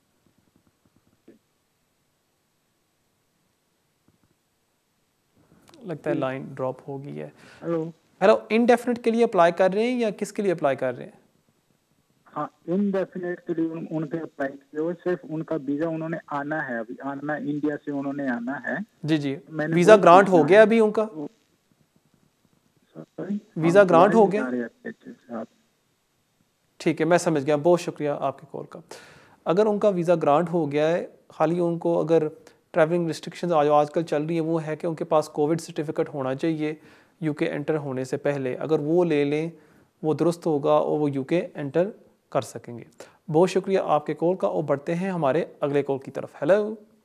लगता है लाइन ड्रॉप हो गई है। हेलो, इंडेफिनिट के लिए अप्लाई कर रहे हैं या किसके लिए अप्लाई कर रहे हैं? हाँ, इनडेफिनेट के लिए उनके अप्लाई किए, सिर्फ उनका वीजा उन्होंने आना है, अभी आना, इंडिया से उन्होंने आना है। जी जी, वीजा ग्रांट हो गया अभी उनका? वीजा ग्रांट हो गया? ठीक है, मैं समझ गया, बहुत शुक्रिया आपके कॉल का। अगर उनका वीज़ा ग्रांट हो गया है, खाली उनको अगर ट्रैवलिंग रिस्ट्रिक्शंस आजकल चल रही है वो है कि उनके पास कोविड सर्टिफिकेट होना चाहिए यूके एंटर होने से पहले, अगर वो ले लें वो दुरुस्त होगा और वो यूके एंटर कर सकेंगे। बहुत शुक्रिया आपके कॉल का, और बढ़ते हैं हमारे अगले कॉल की तरफ। Hello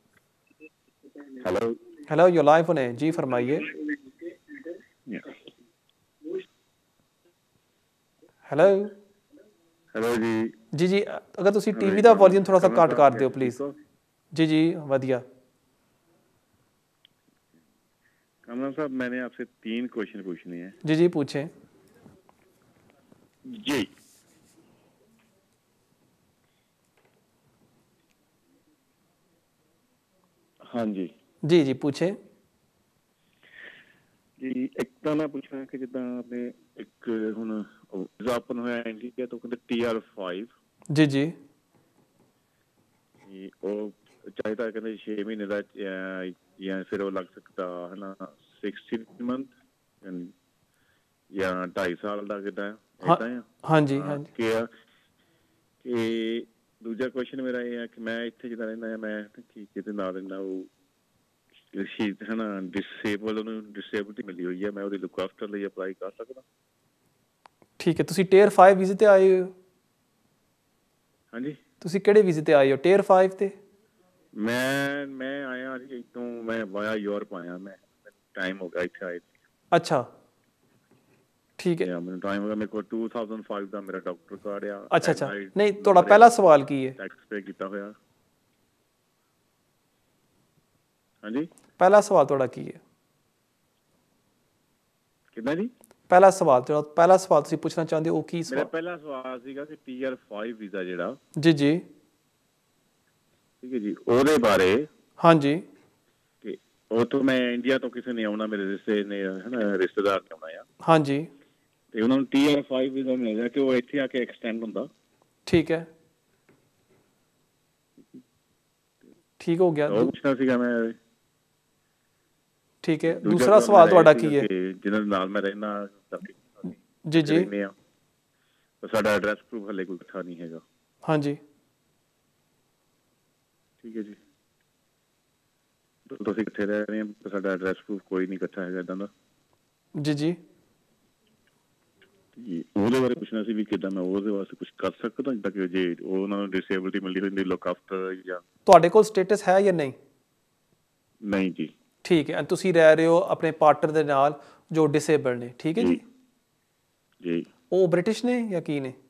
hello hello, you live on है जी, फरमाइए। हेलो हेलो जी जी जी, अगर ਤੁਸੀਂ ਟੀਵੀ ਦਾ ਵੋਲੀਅਮ ਥੋੜਾ सा ਘੱਟ ਕਰ ਦਿਓ ਪਲੀਜ਼। जी जी ਵਧੀਆ। कमल साहब, मैंने आपसे 3 क्वेश्चन पूछने हैं। जी जी पूछें। जी हाँ जी जी जी पूछें। जी एक ਤਾਂ ਮੈਂ ਪੁੱਛਣਾ ਕਿ ਜਿੱਦਾਂ ਆਪਣੇ ਇੱਕ ਹੁਣ ਵੀਜ਼ਾ ਓਪਨ ਹੋਇਆ ਇੰਡੀਆ ਤੋਂ, ਕਹਿੰਦੇ TR5 जी जी ਉਹ ਚਾਹੀਦਾ ਕਹਿੰਦੇ 6 ਮਹੀਨੇ ਦਾ ਜਾਂ ਫਿਰ ਉਹ ਲੱਗ ਸਕਦਾ ਹੈ ਨਾ 60 ਮੰਥ ਜਾਂ 2.5 ਸਾਲ ਦਾ ਕਿੱਦਾਂ ਏਦਾਂ ਆ? ਹਾਂਜੀ ਹਾਂਜੀ ਕਿ ਦੂਜਾ ਕੁਐਸਚਨ ਮੇਰਾ ਇਹ ਹੈ ਕਿ ਮੈਂ ਇੱਥੇ ਜਿੱਦਾਂ ਰਹਿੰਦਾ ਮੈਂ ਕਿਤੇ ਨਾਲ ਰਹਿੰਦਾ, ਉਹ ਹੈ ਨਾ ਡਿਸੇਬਿਲਟੀ ਮਿਲੀ ਹੋਈ ਹੈ, ਮੈਂ ਉਹਦੀ ਲੁੱਕ ਆਫਟਰ ਲਈ ਅਪਲਾਈ ਕਰ ਸਕਦਾ? ਠੀਕ ਹੈ, ਤੁਸੀਂ ਟੀਅਰ 5 ਵੀਜ਼ੇ ਤੇ ਆਏ ਹੋ? ਹਾਂਜੀ, ਤੁਸੀਂ ਕਿਹੜੇ ਵੀਜ਼ੇ ਤੇ ਆਏ ਹੋ? ਟੀਅਰ 5 ਤੇ? ਮੈਂ ਆਇਆ ਇੱਥੋਂ, ਮੈਂ ਵਾਇਆ ਯੂਰਪ ਆਇਆ, ਮੈਂ ਟਾਈਮ ਹੋ ਗਿਆ ਇੱਥੇ ਆਏ। ਅੱਛਾ ਠੀਕ ਹੈ, ਮੈਨੂੰ ਟਾਈਮ ਹੋ ਗਿਆ, ਮੇਰੇ ਕੋਲ 2005 ਦਾ ਮੇਰਾ ਡਾਕਟਰ ਕਾਰਡ ਆ। ਅੱਛਾ ਅੱਛਾ, ਨਹੀਂ ਤੁਹਾਡਾ ਪਹਿਲਾ ਸਵਾਲ ਕੀ ਹੈ? ਟੈਕਸ ਪੇ ਕੀਤਾ ਹੋਇਆ। ਹਾਂਜੀ, ਪਹਿਲਾ ਸਵਾਲ ਤੁਹਾਡਾ ਕੀ ਹੈ? ਕਿੱਦਾਂ ਜੀ? ਪਹਿਲਾ ਸਵਾਲ ਤੁਸੀਂ ਪੁੱਛਣਾ ਚਾਹੁੰਦੇ ਹੋ ਉਹ ਕੀ ਸਵਾਲ? ਮੇਰਾ ਪਹਿਲਾ ਸਵਾਲ ਸੀਗਾ ਕਿ TR5 ਵੀਜ਼ਾ ਜਿਹੜਾ, ਜੀ ਜੀ ਠੀਕ ਹੈ ਜੀ, ਉਹਦੇ ਬਾਰੇ। ਹਾਂਜੀ, ਕਿ ਉਹ ਤੋਂ ਮੈਂ ਇੰਡੀਆ ਤੋਂ ਕਿਸੇ ਨੇ ਆਉਣਾ, ਮੇਰੇ ਰਿਸ਼ਤੇਦਾਰ ਨੇ ਆਉਣਾ ਆ। ਹਾਂਜੀ, ਤੇ ਉਹਨਾਂ ਨੂੰ TR5 ਵੀਜ਼ਾ ਮਿਲਦਾ ਕਿ ਉਹ ਇੱਥੇ ਆ ਕੇ ਐਕਸਟੈਂਡ ਹੁੰਦਾ। ਠੀਕ ਹੈ, ਠੀਕ ਹੋ ਗਿਆ। ਉਹ ਪੁੱਛਣਾ ਸੀਗਾ ਮੈਂ। ਠੀਕ ਹੈ, ਦੂਸਰਾ ਸਵਾਲ ਤੁਹਾਡਾ ਕੀ ਹੈ? ਜਿਹਨਾਂ ਦੇ ਨਾਲ ਮੈਂ ਰਹਿਣਾ ਜੀ ਜੀ, ਸਾਡਾ ਐਡਰੈਸ ਪ੍ਰੂਫ ਹਲੇ ਕੋਈ ਇਕੱਠਾ ਨਹੀਂ ਹੈਗਾ। ਹਾਂਜੀ ਠੀਕ ਹੈ ਜੀ, ਤੁਸੀਂ ਕਿੱਥੇ ਰਹਿ ਰਹੇ ਹੋ? ਸਾਡਾ ਐਡਰੈਸ ਪ੍ਰੂਫ ਕੋਈ ਨਹੀਂ ਇਕੱਠਾ ਹੈਗਾ ਇੱਦਾਂ ਦਾ। ਜੀ ਜੀ, ਉਹਦੇ ਬਾਰੇ ਪੁੱਛਣਾ ਸੀ ਵੀ ਕਿੱਦਾਂ ਮੈਂ ਉਹਦੇ ਵਾਸਤੇ ਕੁਝ ਕਰ ਸਕਦਾ, ਜਿੱਦਾਂ ਕਿ ਜੇ ਉਹਨਾਂ ਨੂੰ ਡਿਸੇਬਿਲਟੀ ਮਿਲਦੀ ਹੁੰਦੀ ਲੁੱਕ ਆਫਟਰ ਜਾਂ। ਤੁਹਾਡੇ ਕੋਲ ਸਟੇਟਸ ਹੈ ਜਾਂ ਨਹੀਂ? ਨਹੀਂ ਜੀ। ਠੀਕ ਹੈ, ਤੁਸੀਂ ਰਹਿ ਰਹੇ ਹੋ ਆਪਣੇ ਪਾਰਟਨਰ ਦੇ ਨਾਲ ਜੋ ਡਿਸੇਬਲਡ ਨੇ, ਠੀਕ ਹੈ ਜੀ? ਜੀ। ਉਹ ਬ੍ਰਿਟਿਸ਼ ਨੇ ਜਾਂ ਕੀ ਨੇ?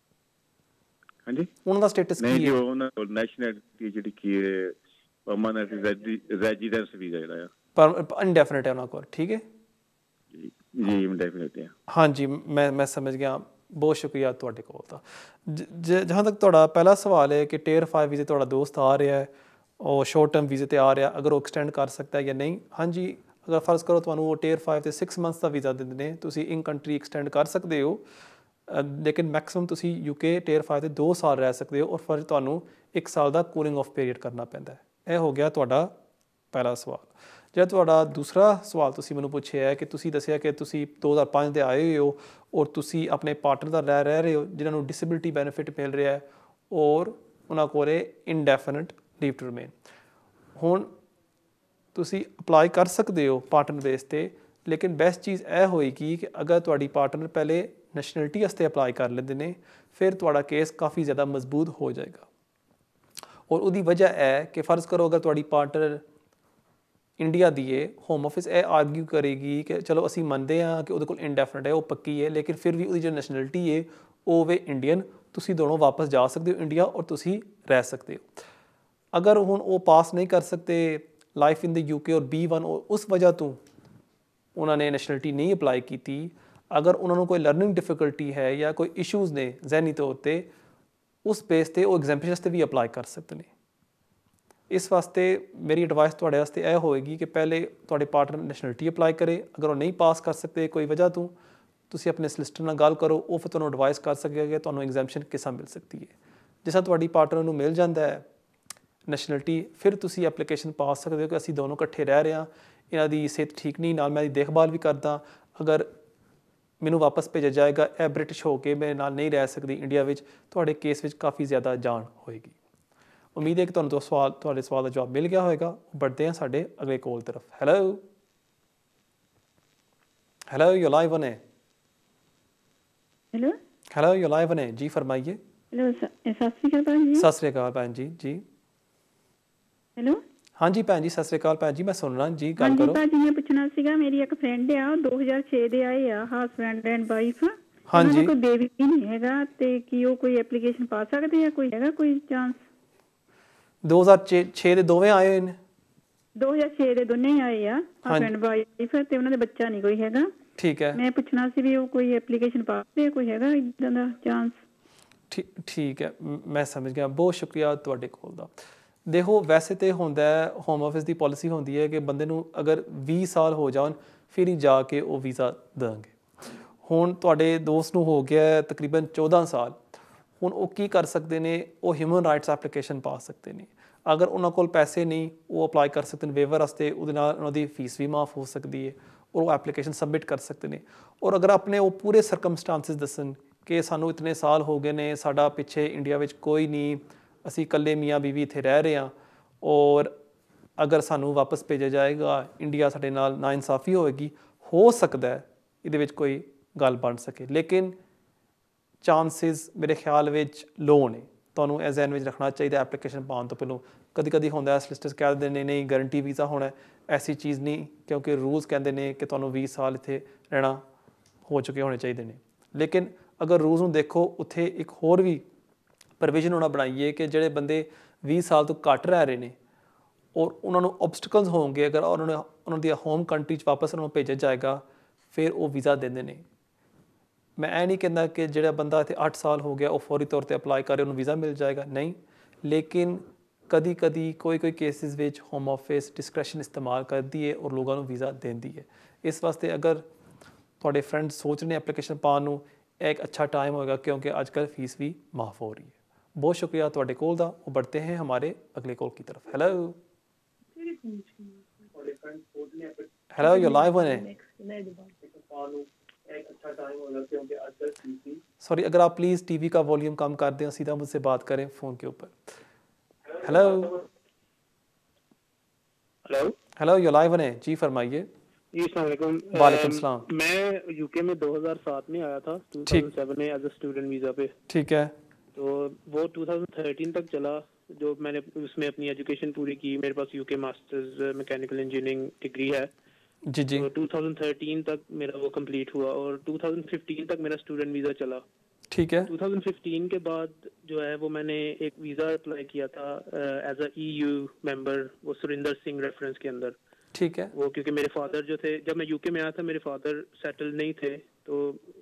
ਹਾਂਜੀ, ਉਹਨਾਂ ਦਾ ਸਟੇਟਸ ਕੀ ਹੈ? ਨਹੀਂ, ਉਹਨਾਂ ਕੋਲ ਨੈਸ਼ਨੈਲਿਟੀ ਜਿਹੜੀ ਕੀ ਹੈ, ਪਰਮਾਨੈਂਟ ਰੈਜ਼ੀਡੈਂਸ ਵੀਜ਼ਾ ਜਿਹੜਾ ਆ, ਪਰ ਇਨਡੈਫੀਨਿਟ ਹੈ ਉਹਨਾਂ ਕੋਲ। ਠੀਕ ਹੈ ਜੀ, ਇਨਡੈਫੀਨਿਟ ਹੈ। ਹਾਂਜੀ, ਮੈਂ ਸਮਝ ਗਿਆ, ਬਹੁਤ ਸ਼ੁਕਰੀਆ ਤੁਹਾਡੇ ਕੋਲ ਦਾ। ਜਹਾਂ ਤੱਕ ਤੁਹਾਡਾ ਪਹਿਲਾ ਸਵਾਲ ਹੈ ਕਿ ਟੀਅਰ 5 ਵੀਜ਼ੇ ਤੁਹਾਡਾ ਦੋਸਤ ਆ ਰਿਹਾ ਹੈ, ਉਹ ਸ਼ੋਰਟ ਟਰਮ ਵੀਜ਼ੇ ਤੇ ਆ ਰਿਹਾ, ਅਗਰ ਉਹ ਐਕਸਟੈਂਡ ਕਰ ਸਕਦਾ ਹੈ ਜਾਂ ਨਹੀਂ? ਹਾਂਜੀ, ਅਗਰ ਫਰਜ਼ ਕਰੋ ਤੁਹਾਨੂੰ ਉਹ ਟੀਅਰ 5 ਤੇ 6 ਮੰਥਸ ਦਾ ਵੀਜ਼ਾ ਦਿੰਦੇ ਨੇ, ਤੁਸੀਂ ਇਨ ਕੰਟਰੀ ਐਕਸਟੈਂਡ ਕਰ ਸਕਦੇ ਹੋ, ਲੇਕਿਨ ਮੈਕਸਿਮਮ ਤੁਸੀਂ UK ਟੀਅਰ 5 ਤੇ 2 ਸਾਲ ਰਹਿ ਸਕਦੇ ਹੋ, ਔਰ ਫਿਰ ਤੁਹਾਨੂੰ 1 ਸਾਲ ਦਾ ਕੂਲਿੰਗ ਆਫ ਪੀਰੀਅਡ ਕਰਨਾ ਪੈਂਦਾ ਹੈ। ਇਹ ਹੋ ਗਿਆ ਤੁਹਾਡਾ ਪਹਿਲਾ ਸਵਾਲ। ਜਿਹੜਾ ਤੁਹਾਡਾ ਦੂਸਰਾ ਸਵਾਲ ਤੁਸੀਂ ਮੈਨੂੰ ਪੁੱਛਿਆ ਹੈ ਕਿ ਤੁਸੀਂ ਦੱਸਿਆ ਕਿ ਤੁਸੀਂ 2005 ਦੇ ਆਏ ਹੋਏ ਹੋ ਔਰ ਤੁਸੀਂ ਆਪਣੇ ਪਾਰਟਨਰ ਦਾ ਰਹਿ ਰਹੇ ਹੋ ਜਿਨ੍ਹਾਂ ਨੂੰ ਡਿਸੇਬਿਲਟੀ ਬੈਨੀਫਿਟ ਮਿਲ ਰਿਹਾ ਹੈ ਔਰ ਉਹਨਾਂ ਕੋਲ ਇਨਡੈਫੀਨਿਟ ਲੀਵ ਟੂ ਰਿਮੇਨ। ਹੁਣ ਤੁਸੀਂ ਅਪਲਾਈ ਕਰ ਸਕਦੇ ਹੋ ਪਾਰਟਨਰ ਬੇਸ 'ਤੇ, ਲੇਕਿਨ ਬੈਸਟ ਚੀਜ਼ ਇਹ ਹੋਏਗੀ ਕਿ ਅਗਰ ਤੁਹਾਡੀ ਪਾਰਟਨਰ ਪਹਿਲੇ ਨੈਸ਼ਨੈਲਿਟੀ ਵਾਸਤੇ ਅਪਲਾਈ ਕਰ ਲੈਂਦੇ ਨੇ, ਫਿਰ ਤੁਹਾਡਾ ਕੇਸ ਕਾਫੀ ਜ਼ਿਆਦਾ ਮਜ਼ਬੂਤ ਹੋ ਜਾਏਗਾ। ਔਰ ਉਹਦੀ ਵਜ੍ਹਾ ਹੈ ਕਿ ਫਰਜ਼ ਕਰੋ ਅਗਰ ਤੁਹਾਡੀ ਪਾਰਟਨਰ ਇੰਡੀਆ ਦੀ ਹੈ, ਹੋਮ ਆਫਿਸ ਇਹ ਆਰਗਿਊ ਕਰੇਗੀ ਕਿ ਚਲੋ ਅਸੀਂ ਮੰਨਦੇ ਹਾਂ ਕਿ ਉਹਦੇ ਕੋਲ ਇਨਡੈਫੀਨਿਟ ਹੈ, ਉਹ ਪੱਕੀ ਹੈ, ਲੇਕਿਨ ਫਿਰ ਵੀ ਉਹਦੀ ਜੋ ਨੈਸ਼ਨੈਲਿਟੀ ਹੈ ਉਹ ਵੇ ਇੰਡੀਅਨ, ਤੁਸੀਂ ਦੋਨੋਂ ਵਾਪਸ ਜਾ ਸਕਦੇ ਹੋ ਇੰਡੀਆ ਔਰ ਤੁਸੀਂ ਰਹਿ ਸਕਦੇ ਹੋ। ਅਗਰ ਹੁਣ ਉਹ ਪਾਸ ਨਹੀਂ ਕਰ ਸਕਦੇ ਲਾਈਫ ਇਨ ਦ UK ਔਰ B1, ਉਸ ਵਜ੍ਹਾ ਤੋਂ ਉਹਨਾਂ ਨੇ ਨੈਸ਼ਨੈਲਿਟੀ ਨਹੀਂ ਅਪਲਾਈ ਕੀਤੀ, ਅਗਰ ਉਹਨਾਂ ਨੂੰ ਕੋਈ ਲਰਨਿੰਗ ਡਿਫਿਕਲਟੀ ਹੈ ਜਾਂ ਕੋਈ ਇਸ਼ੂਜ਼ ਨੇ ਜ਼ਹਿਨੀ ਤੌਰ 'ਤੇ, ਉਸ ਬੇਸ 'ਤੇ ਉਹ ਐਗਜ਼ਾਮਪਸ਼ਨ ਵਾਸਤੇ ਵੀ ਅਪਲਾਈ ਕਰ ਸਕਦੇ ਨੇ। ਇਸ ਵਾਸਤੇ ਮੇਰੀ ਐਡਵਾਈਸ ਤੁਹਾਡੇ ਵਾਸਤੇ ਇਹ ਹੋਏਗੀ ਕਿ ਪਹਿਲੇ ਤੁਹਾਡੇ ਪਾਰਟਨਰ ਨੈਸ਼ਨੈਲਿਟੀ ਅਪਲਾਈ ਕਰੇ, ਅਗਰ ਉਹ ਨਹੀਂ ਪਾਸ ਕਰ ਸਕਦੇ ਕੋਈ ਵਜ੍ਹਾ ਤੋਂ, ਤੁਸੀਂ ਆਪਣੇ ਸਲਿਸਟਰ ਨਾਲ ਗੱਲ ਕਰੋ, ਉਹ ਫਿਰ ਤੁਹਾਨੂੰ ਐਡਵਾਈਸ ਕਰ ਸਕੇਗਾ ਕਿ ਤੁਹਾਨੂੰ ਐਗਜ਼ਾਮਸ਼ਨ ਕਿਸ ਤਰ੍ਹਾਂ ਮਿਲ ਸਕਦੀ ਹੈ। ਜਿਸ ਤਰ੍ਹਾਂ ਤੁਹਾਡੀ ਪਾਰਟਨਰ ਨੂੰ ਮਿਲ ਜਾਂਦਾ ਹੈ ਨੈਸ਼ਨੈਲਿਟੀ, ਫਿਰ ਤੁਸੀਂ ਐਪਲੀਕੇਸ਼ਨ ਪਾ ਸਕਦੇ ਹੋ ਕਿ ਅਸੀਂ ਦੋਨੋਂ ਇਕੱਠੇ ਰਹਿ ਰਹੇ ਹਾਂ, ਇਹਨਾਂ ਦੀ ਸਿਹਤ ਠੀਕ ਨਹੀਂ, ਨਾਲ ਮੈਂ ਇਹਦੀ ਦੇਖਭਾਲ ਵੀ ਕਰਦਾ, ਅਗਰ ਮੈਨੂੰ ਵਾਪਸ ਭੇਜਿਆ ਜਾਏਗਾ, ਇਹ ਬ੍ਰਿਟਿਸ਼ ਹੋ ਕੇ ਮੇਰੇ ਨਾਲ ਨਹੀਂ ਰਹਿ ਸਕਦੀ ਇੰਡੀਆ ਵਿੱਚ, ਤੁਹਾਡੇ ਕੇਸ ਵਿੱਚ ਕਾਫੀ ਜ਼ਿਆਦਾ ਜਾਨ ਹੋਏਗੀ। ਉਮੀਦ ਹੈ ਕਿ ਤੁਹਾਨੂੰ ਤੁਹਾਡੇ ਸਵਾਲ ਦਾ ਜਵਾਬ ਮਿਲ ਗਿਆ ਹੋਏਗਾ। बढ़ते हैं ਸਾਡੇ ਅਗਲੇ ਕੋਲ ਤਰਫ। हेलो यू लाइव ऑन है। हेलो यू लाइव ऑन है जी, फरमाइए। हेलो सत श्री अकाल भाई जी। सत श्री अकाल भैन जी। जी हेलो हाँ जी भैन जी, सत श्री अकाल भैन जी, मैं सुन रहा जी, गल हाँ करो। जी मैं ਪੁੱਛਣਾ ਸੀਗਾ, ਮੇਰੀ ਇੱਕ ਫਰੈਂਡ ਆ 2006 ਦੇ ਆਏ ਆ, ਹਸਬੈਂਡ ਐਂਡ ਵਾਈਫ। हाँ जी, ਕੋਈ ਬੇਬੀ ਨਹੀਂ ਹੈਗਾ ਤੇ ਕੀ ਉਹ ਕੋਈ ਐਪਲੀਕੇਸ਼ਨ ਪਾ ਸਕਦੇ ਆ, ਕੋਈ ਹੈਗਾ ਕੋਈ ਚਾਂਸ? 2006 ਦੇ ਦੋਵੇਂ ਆਏ ਹੋਏ ਨੇ। 2006 ਦੇ ਦੋਨੇ ਆਏ ਆ, ਹਸਬੈਂਡ ਵਾਈਫ, ਤੇ ਉਹਨਾਂ ਦੇ ਬੱਚਾ ਨਹੀਂ ਕੋਈ ਹੈਗਾ। ਠੀਕ ਹੈ, ਮੈਂ ਪੁੱਛਣਾ ਸੀ ਵੀ ਉਹ ਕੋਈ ਐਪਲੀਕੇਸ਼ਨ ਪਾ ਸਕਦੇ, ਕੋਈ ਹੈਗਾ ਇਦਾਂ ਦਾ ਚਾਂਸ? ਠੀਕ ਹੈ, ਮੈਂ ਸਮਝ ਗਿਆ। ਬਹੁਤ ਸ਼ੁਕਰੀਆ ਤੁਹਾਡੇ ਕੋਲ ਦਾ। ਦੇਖੋ ਵੈਸੇ ਤਾਂ ਹੁੰਦਾ ਹੈ, ਹੋਮ ਆਫਿਸ ਦੀ ਪਾਲਿਸੀ ਹੁੰਦੀ ਹੈ ਕਿ ਬੰਦੇ ਨੂੰ ਅਗਰ 20 ਸਾਲ ਹੋ ਜਾਣ ਫਿਰ ਹੀ ਜਾ ਕੇ ਉਹ ਵੀਜ਼ਾ ਦੇਣਗੇ। ਹੁਣ ਤੁਹਾਡੇ ਦੋਸਤ ਨੂੰ ਹੋ ਗਿਆ ਤਕਰੀਬਨ 14 ਸਾਲ, ਹੁਣ ਉਹ ਕੀ ਕਰ ਸਕਦੇ ਨੇ? ਉਹ ਹਿਊਮਨ ਰਾਈਟਸ ਐਪਲੀਕੇਸ਼ਨ ਪਾ ਸਕਦੇ ਨੇ। ਅਗਰ ਉਹਨਾਂ ਕੋਲ ਪੈਸੇ ਨਹੀਂ, ਉਹ ਅਪਲਾਈ ਕਰ ਸਕਦੇ ਨੇ ਵੇਵਰ ਵਾਸਤੇ, ਉਹਦੇ ਨਾਲ ਉਹਨਾਂ ਦੀ ਫੀਸ ਵੀ ਮਾਫ ਹੋ ਸਕਦੀ ਹੈ, ਔਰ ਉਹ ਐਪਲੀਕੇਸ਼ਨ ਸਬਮਿਟ ਕਰ ਸਕਦੇ ਨੇ। ਔਰ ਅਗਰ ਆਪਣੇ ਉਹ ਪੂਰੇ ਸਰਕਮਸਟਾਂਸਿਸ ਦੱਸਣ ਕਿ ਸਾਨੂੰ ਇਤਨੇ ਸਾਲ ਹੋ ਗਏ ਨੇ, ਸਾਡਾ ਪਿੱਛੇ ਇੰਡੀਆ ਵਿੱਚ ਕੋਈ ਨਹੀਂ, ਅਸੀਂ ਇਕੱਲੇ ਮੀਆਂ ਬੀਵੀ ਇੱਥੇ ਰਹਿ ਰਹੇ ਹਾਂ, ਔਰ ਅਗਰ ਸਾਨੂੰ ਵਾਪਸ ਭੇਜਿਆ ਜਾਏਗਾ ਇੰਡੀਆ, ਸਾਡੇ ਨਾਲ ਨਾਇਨਸਾਫੀ ਹੋਏਗੀ, ਹੋ ਸਕਦਾ ਇਹਦੇ ਵਿੱਚ ਕੋਈ ਗੱਲ ਬਣ ਸਕੇ, ਲੇਕਿਨ ਚਾਂਸਿਸ ਮੇਰੇ ਖਿਆਲ ਵਿੱਚ ਲੋ ਨੇ। ਤੁਹਾਨੂੰ ਇਹ ਜ਼ਹਿਨ ਵਿੱਚ ਰੱਖਣਾ ਚਾਹੀਦਾ ਐਪਲੀਕੇਸ਼ਨ ਪਾਉਣ ਤੋਂ ਪਹਿਲਾਂ। ਕਦੀ ਕਦੀ ਹੁੰਦਾ ਸਲਿਸਟਰਸ ਕਹਿ ਦਿੰਦੇ ਨੇ ਨਹੀਂ ਗਰੰਟੀ ਵੀਜ਼ਾ ਹੋਣਾ, ਐਸੀ ਚੀਜ਼ ਨਹੀਂ, ਕਿਉਂਕਿ ਰੂਲਸ ਕਹਿੰਦੇ ਨੇ ਕਿ ਤੁਹਾਨੂੰ 20 ਸਾਲ ਇੱਥੇ ਰਹਿਣਾ ਹੋ ਚੁੱਕੇ ਹੋਣੇ ਚਾਹੀਦੇ ਨੇ। ਲੇਕਿਨ ਅਗਰ ਰੂਲਸ ਨੂੰ ਦੇਖੋ, ਉੱਥੇ ਇੱਕ ਹੋਰ ਵੀ ਪ੍ਰੋਵੀਜ਼ਨ ਉਹਨਾਂ ਬਣਾਈ ਹੈ ਕਿ ਜਿਹੜੇ ਬੰਦੇ 20 ਸਾਲ ਤੋਂ ਘੱਟ ਰਹਿ ਰਹੇ ਨੇ ਔਰ ਉਹਨਾਂ ਨੂੰ ਓਬਸਟਕਲਸ ਹੋਣਗੇ, ਅਗਰ ਉਹਨਾਂ ਦੀ ਹੋਮ ਕੰਟਰੀ 'ਚ ਵਾਪਸ ਉਹਨਾਂ ਨੂੰ ਭੇਜਿਆ ਜਾਏਗਾ ਫਿਰ ਉਹ ਵੀਜ਼ਾ ਦਿੰਦੇ ਨੇ। ਮੈਂ ਇਹ ਨਹੀਂ ਕਹਿੰਦਾ ਕਿ ਜਿਹੜਾ ਬੰਦਾ ਇੱਥੇ 8 ਸਾਲ ਹੋ ਗਿਆ ਉਹ ਫੌਰੀ ਤੌਰ 'ਤੇ ਅਪਲਾਈ ਕਰੇ ਉਹਨੂੰ ਵੀਜ਼ਾ ਮਿਲ ਜਾਏਗਾ, ਨਹੀਂ। ਲੇਕਿਨ ਕਦੀ ਕਦੀ ਕੋਈ ਕੇਸਿਸ ਵਿੱਚ ਹੋਮ ਆਫਿਸ ਡਿਸਕ੍ਰੈਸ਼ਨ ਇਸਤੇਮਾਲ ਕਰਦੀ ਹੈ ਔਰ ਲੋਕਾਂ ਨੂੰ ਵੀਜ਼ਾ ਦਿੰਦੀ ਹੈ। ਇਸ ਵਾਸਤੇ ਅਗਰ ਤੁਹਾਡੇ ਫਰੈਂਡ ਸੋਚ ਰਹੇ ਨੇ ਐਪਲੀਕੇਸ਼ਨ ਪਾਉਣ ਨੂੰ, ਇਹ ਇੱਕ ਅੱਛਾ टाइम होगा क्योंकि आजकल फीस भी माफ़ हो रही है। बहुत शुक्रिया ਤੁਹਾਡੇ ਕੋਲ ਦਾ। ਉਹ बढ़ते हैं हमारे अगले कॉल की तरफ। हेलो यू लाइव ऑन है। सॉरी, अगर आप प्लीज़ टीवी का वॉल्यूम कम कर दें, सीधा मुझसे बात करें फ़ोन के ऊपर। Hello hello you live on है जी, फरमाइए। वालेकुम सलाम। मैं यूके में 2007 में आया था, 2007 में एज अ स्टूडेंट वीज़ा पे। ठीक है। तो वो 2013 तक चला, जो मैंने उसमें अपनी एजुकेशन पूरी की। मेरे पास UK masters mechanical engineering degree है जी जी। तो 2013 तक मेरा वो कंप्लीट हुआ और 2015 तक मेरा स्टूडेंट वीज़ा चला। ठीक है। 2015 के बाद जो है वो मैंने एक वीज़ा अप्लाई किया था एज अ EU मेंबर, वो सुरिंदर सिंह रेफरेंस के अंदर। ठीक है। वो क्योंकि मेरे फादर जो थे, जब मैं यूके में आया था मेरे फादर सेटल नहीं थे, तो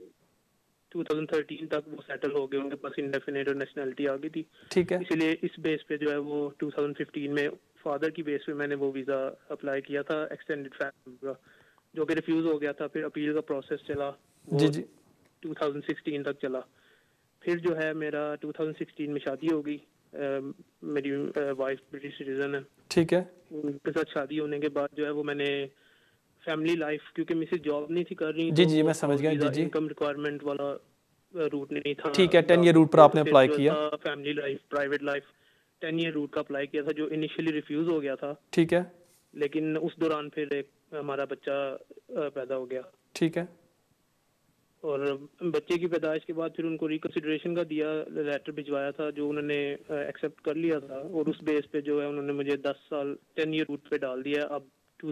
2013 तक वो सेटल हो गए, उनके पास इंडेफिनेट और नेशनैलिटी आ गई थी। ठीक है। इसलिए इस बेस पे जो है वो 2015 में फादर की बेस पे मैंने वो वीज़ा अप्लाई किया था एक्सटेंडेड फैमिली का, जो कि रिफ्यूज़ हो गया था। फिर अपील का प्रोसेस चला, वो 2016 तक चला। फिर जो है मेरा 2016 में शादी हो गई। मेरी वाइफ ब्रिटिश सिटीजन है। ठीक है। उनके साथ शादी होने के बाद जो है वो मैंने फैमिली लाइफ, क्योंकि मिसेज जॉब नहीं थी कर रही, जी जी मैं समझ गया। जी जी। इनकम रिक्वायरमेंट वाला रूट नहीं था। ठीक है, 10 ईयर रूट पर आपने अप्लाई किया। Family life, private life, 10 year route का अप्लाई किया था, जो इनिशियली रिफ्यूज हो गया था। ठीक है। लेकिन उस दौरान फिर एक हमारा बच्चा पैदा हो गया। ठीक है। और बच्चे की पैदाइश के बाद फिर उनको रिकंसिडरेशन का दिया, लेटर भिजवाया था, जो उन्होंने एक्सेप्ट कर लिया था। और उस बेस पे जो है उन्होंने मुझे 10 साल 10 ईयर रूट पे डाल दिया अब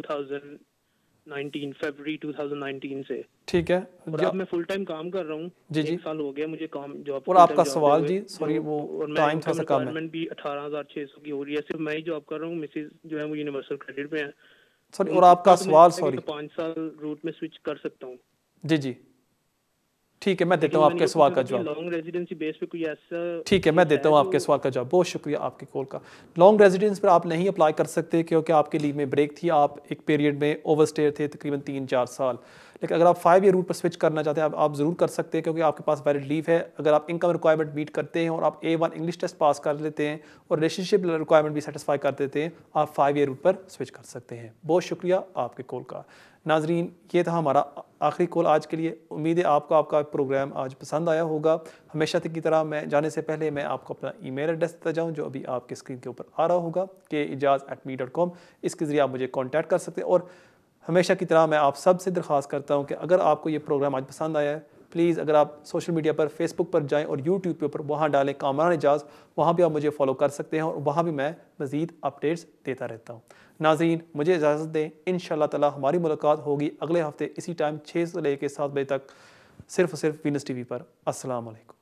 2019 फरवरी 2019 से। ठीक है। और अब मैं फुल टाइम काम कर रहा हूँ। जी जी। 1 साल हो गया मुझे काम जॉब। और आपका सवाल जी, सॉरी वो टाइम थोड़ा सा कम है। भी 18,600 की हो रही है, सिर्फ मैं ही जॉब कर रहा हूँ। मिसेज जो है वो यूनिवर्सल क्रेडिट पे है। सॉरी, और आपका सवाल, सॉरी 5 साल रूट में स्विच कर सकता हूँ। जी जी ठीक है, मैं देता हूँ आपके सवाल का जवाब। लॉन्ग रेजिडेंसी बेस पे कोई ऐसा, ठीक है मैं देता हूँ आपके सवाल का जवाब। बहुत शुक्रिया आपके कॉल का। लॉन्ग रेजिडेंस पर आप नहीं अप्लाई कर सकते क्योंकि आपके लीव में ब्रेक थी, आप एक पीरियड में ओवरस्टे थे तकरीबन 3-4 साल। लेकिन अगर आप 5 ईयर रूट पर स्विच करना चाहते हैं आप ज़रूर कर सकते हैं, क्योंकि आपके पास वैलिड लीव है। अगर आप इनकम रिक्वायरमेंट मीट करते हैं और आप A1 इंग्लिश टेस्ट पास कर लेते हैं और रिलेशनशिप रिक्वायरमेंट भी सेटिस्फाई कर देते हैं, आप 5 ईयर रूट पर स्विच कर सकते हैं। बहुत शुक्रिया आपके कॉल का। नाजरीन, ये था हमारा आखिरी कॉल आज के लिए। उम्मीद है आपको आपका प्रोग्राम आज पसंद आया होगा। हमेशा की तरह मैं जाने से पहले मैं आपको अपना ईमेल एड्रेस देता जाऊं, जो अभी आपके स्क्रीन के ऊपर आ रहा होगा, keijaz@me.com। इसके ज़रिए आप मुझे कॉन्टैक्ट कर सकते हैं। और हमेशा की तरह मैं आप सब से दरख्वास्त करता हूँ कि अगर आपको ये प्रोग्राम आज पसंद आया है, प्लीज़ अगर आप सोशल मीडिया पर फेसबुक पर जाएं और यूट्यूब के ऊपर वहाँ डालें कामरान एजाज़, वहाँ भी आप मुझे फॉलो कर सकते हैं और वहाँ भी मैं मज़ीद अपडेट्स देता रहता हूँ। नाज़रीन, मुझे इजाज़त दें। इंशाअल्लाह ताला हमारी मुलाकात होगी अगले हफ्ते इसी टाइम 6 से लेकर 7 बजे तक, सिर्फ वीनस टीवी पर। अस्सलाम वालेकुम।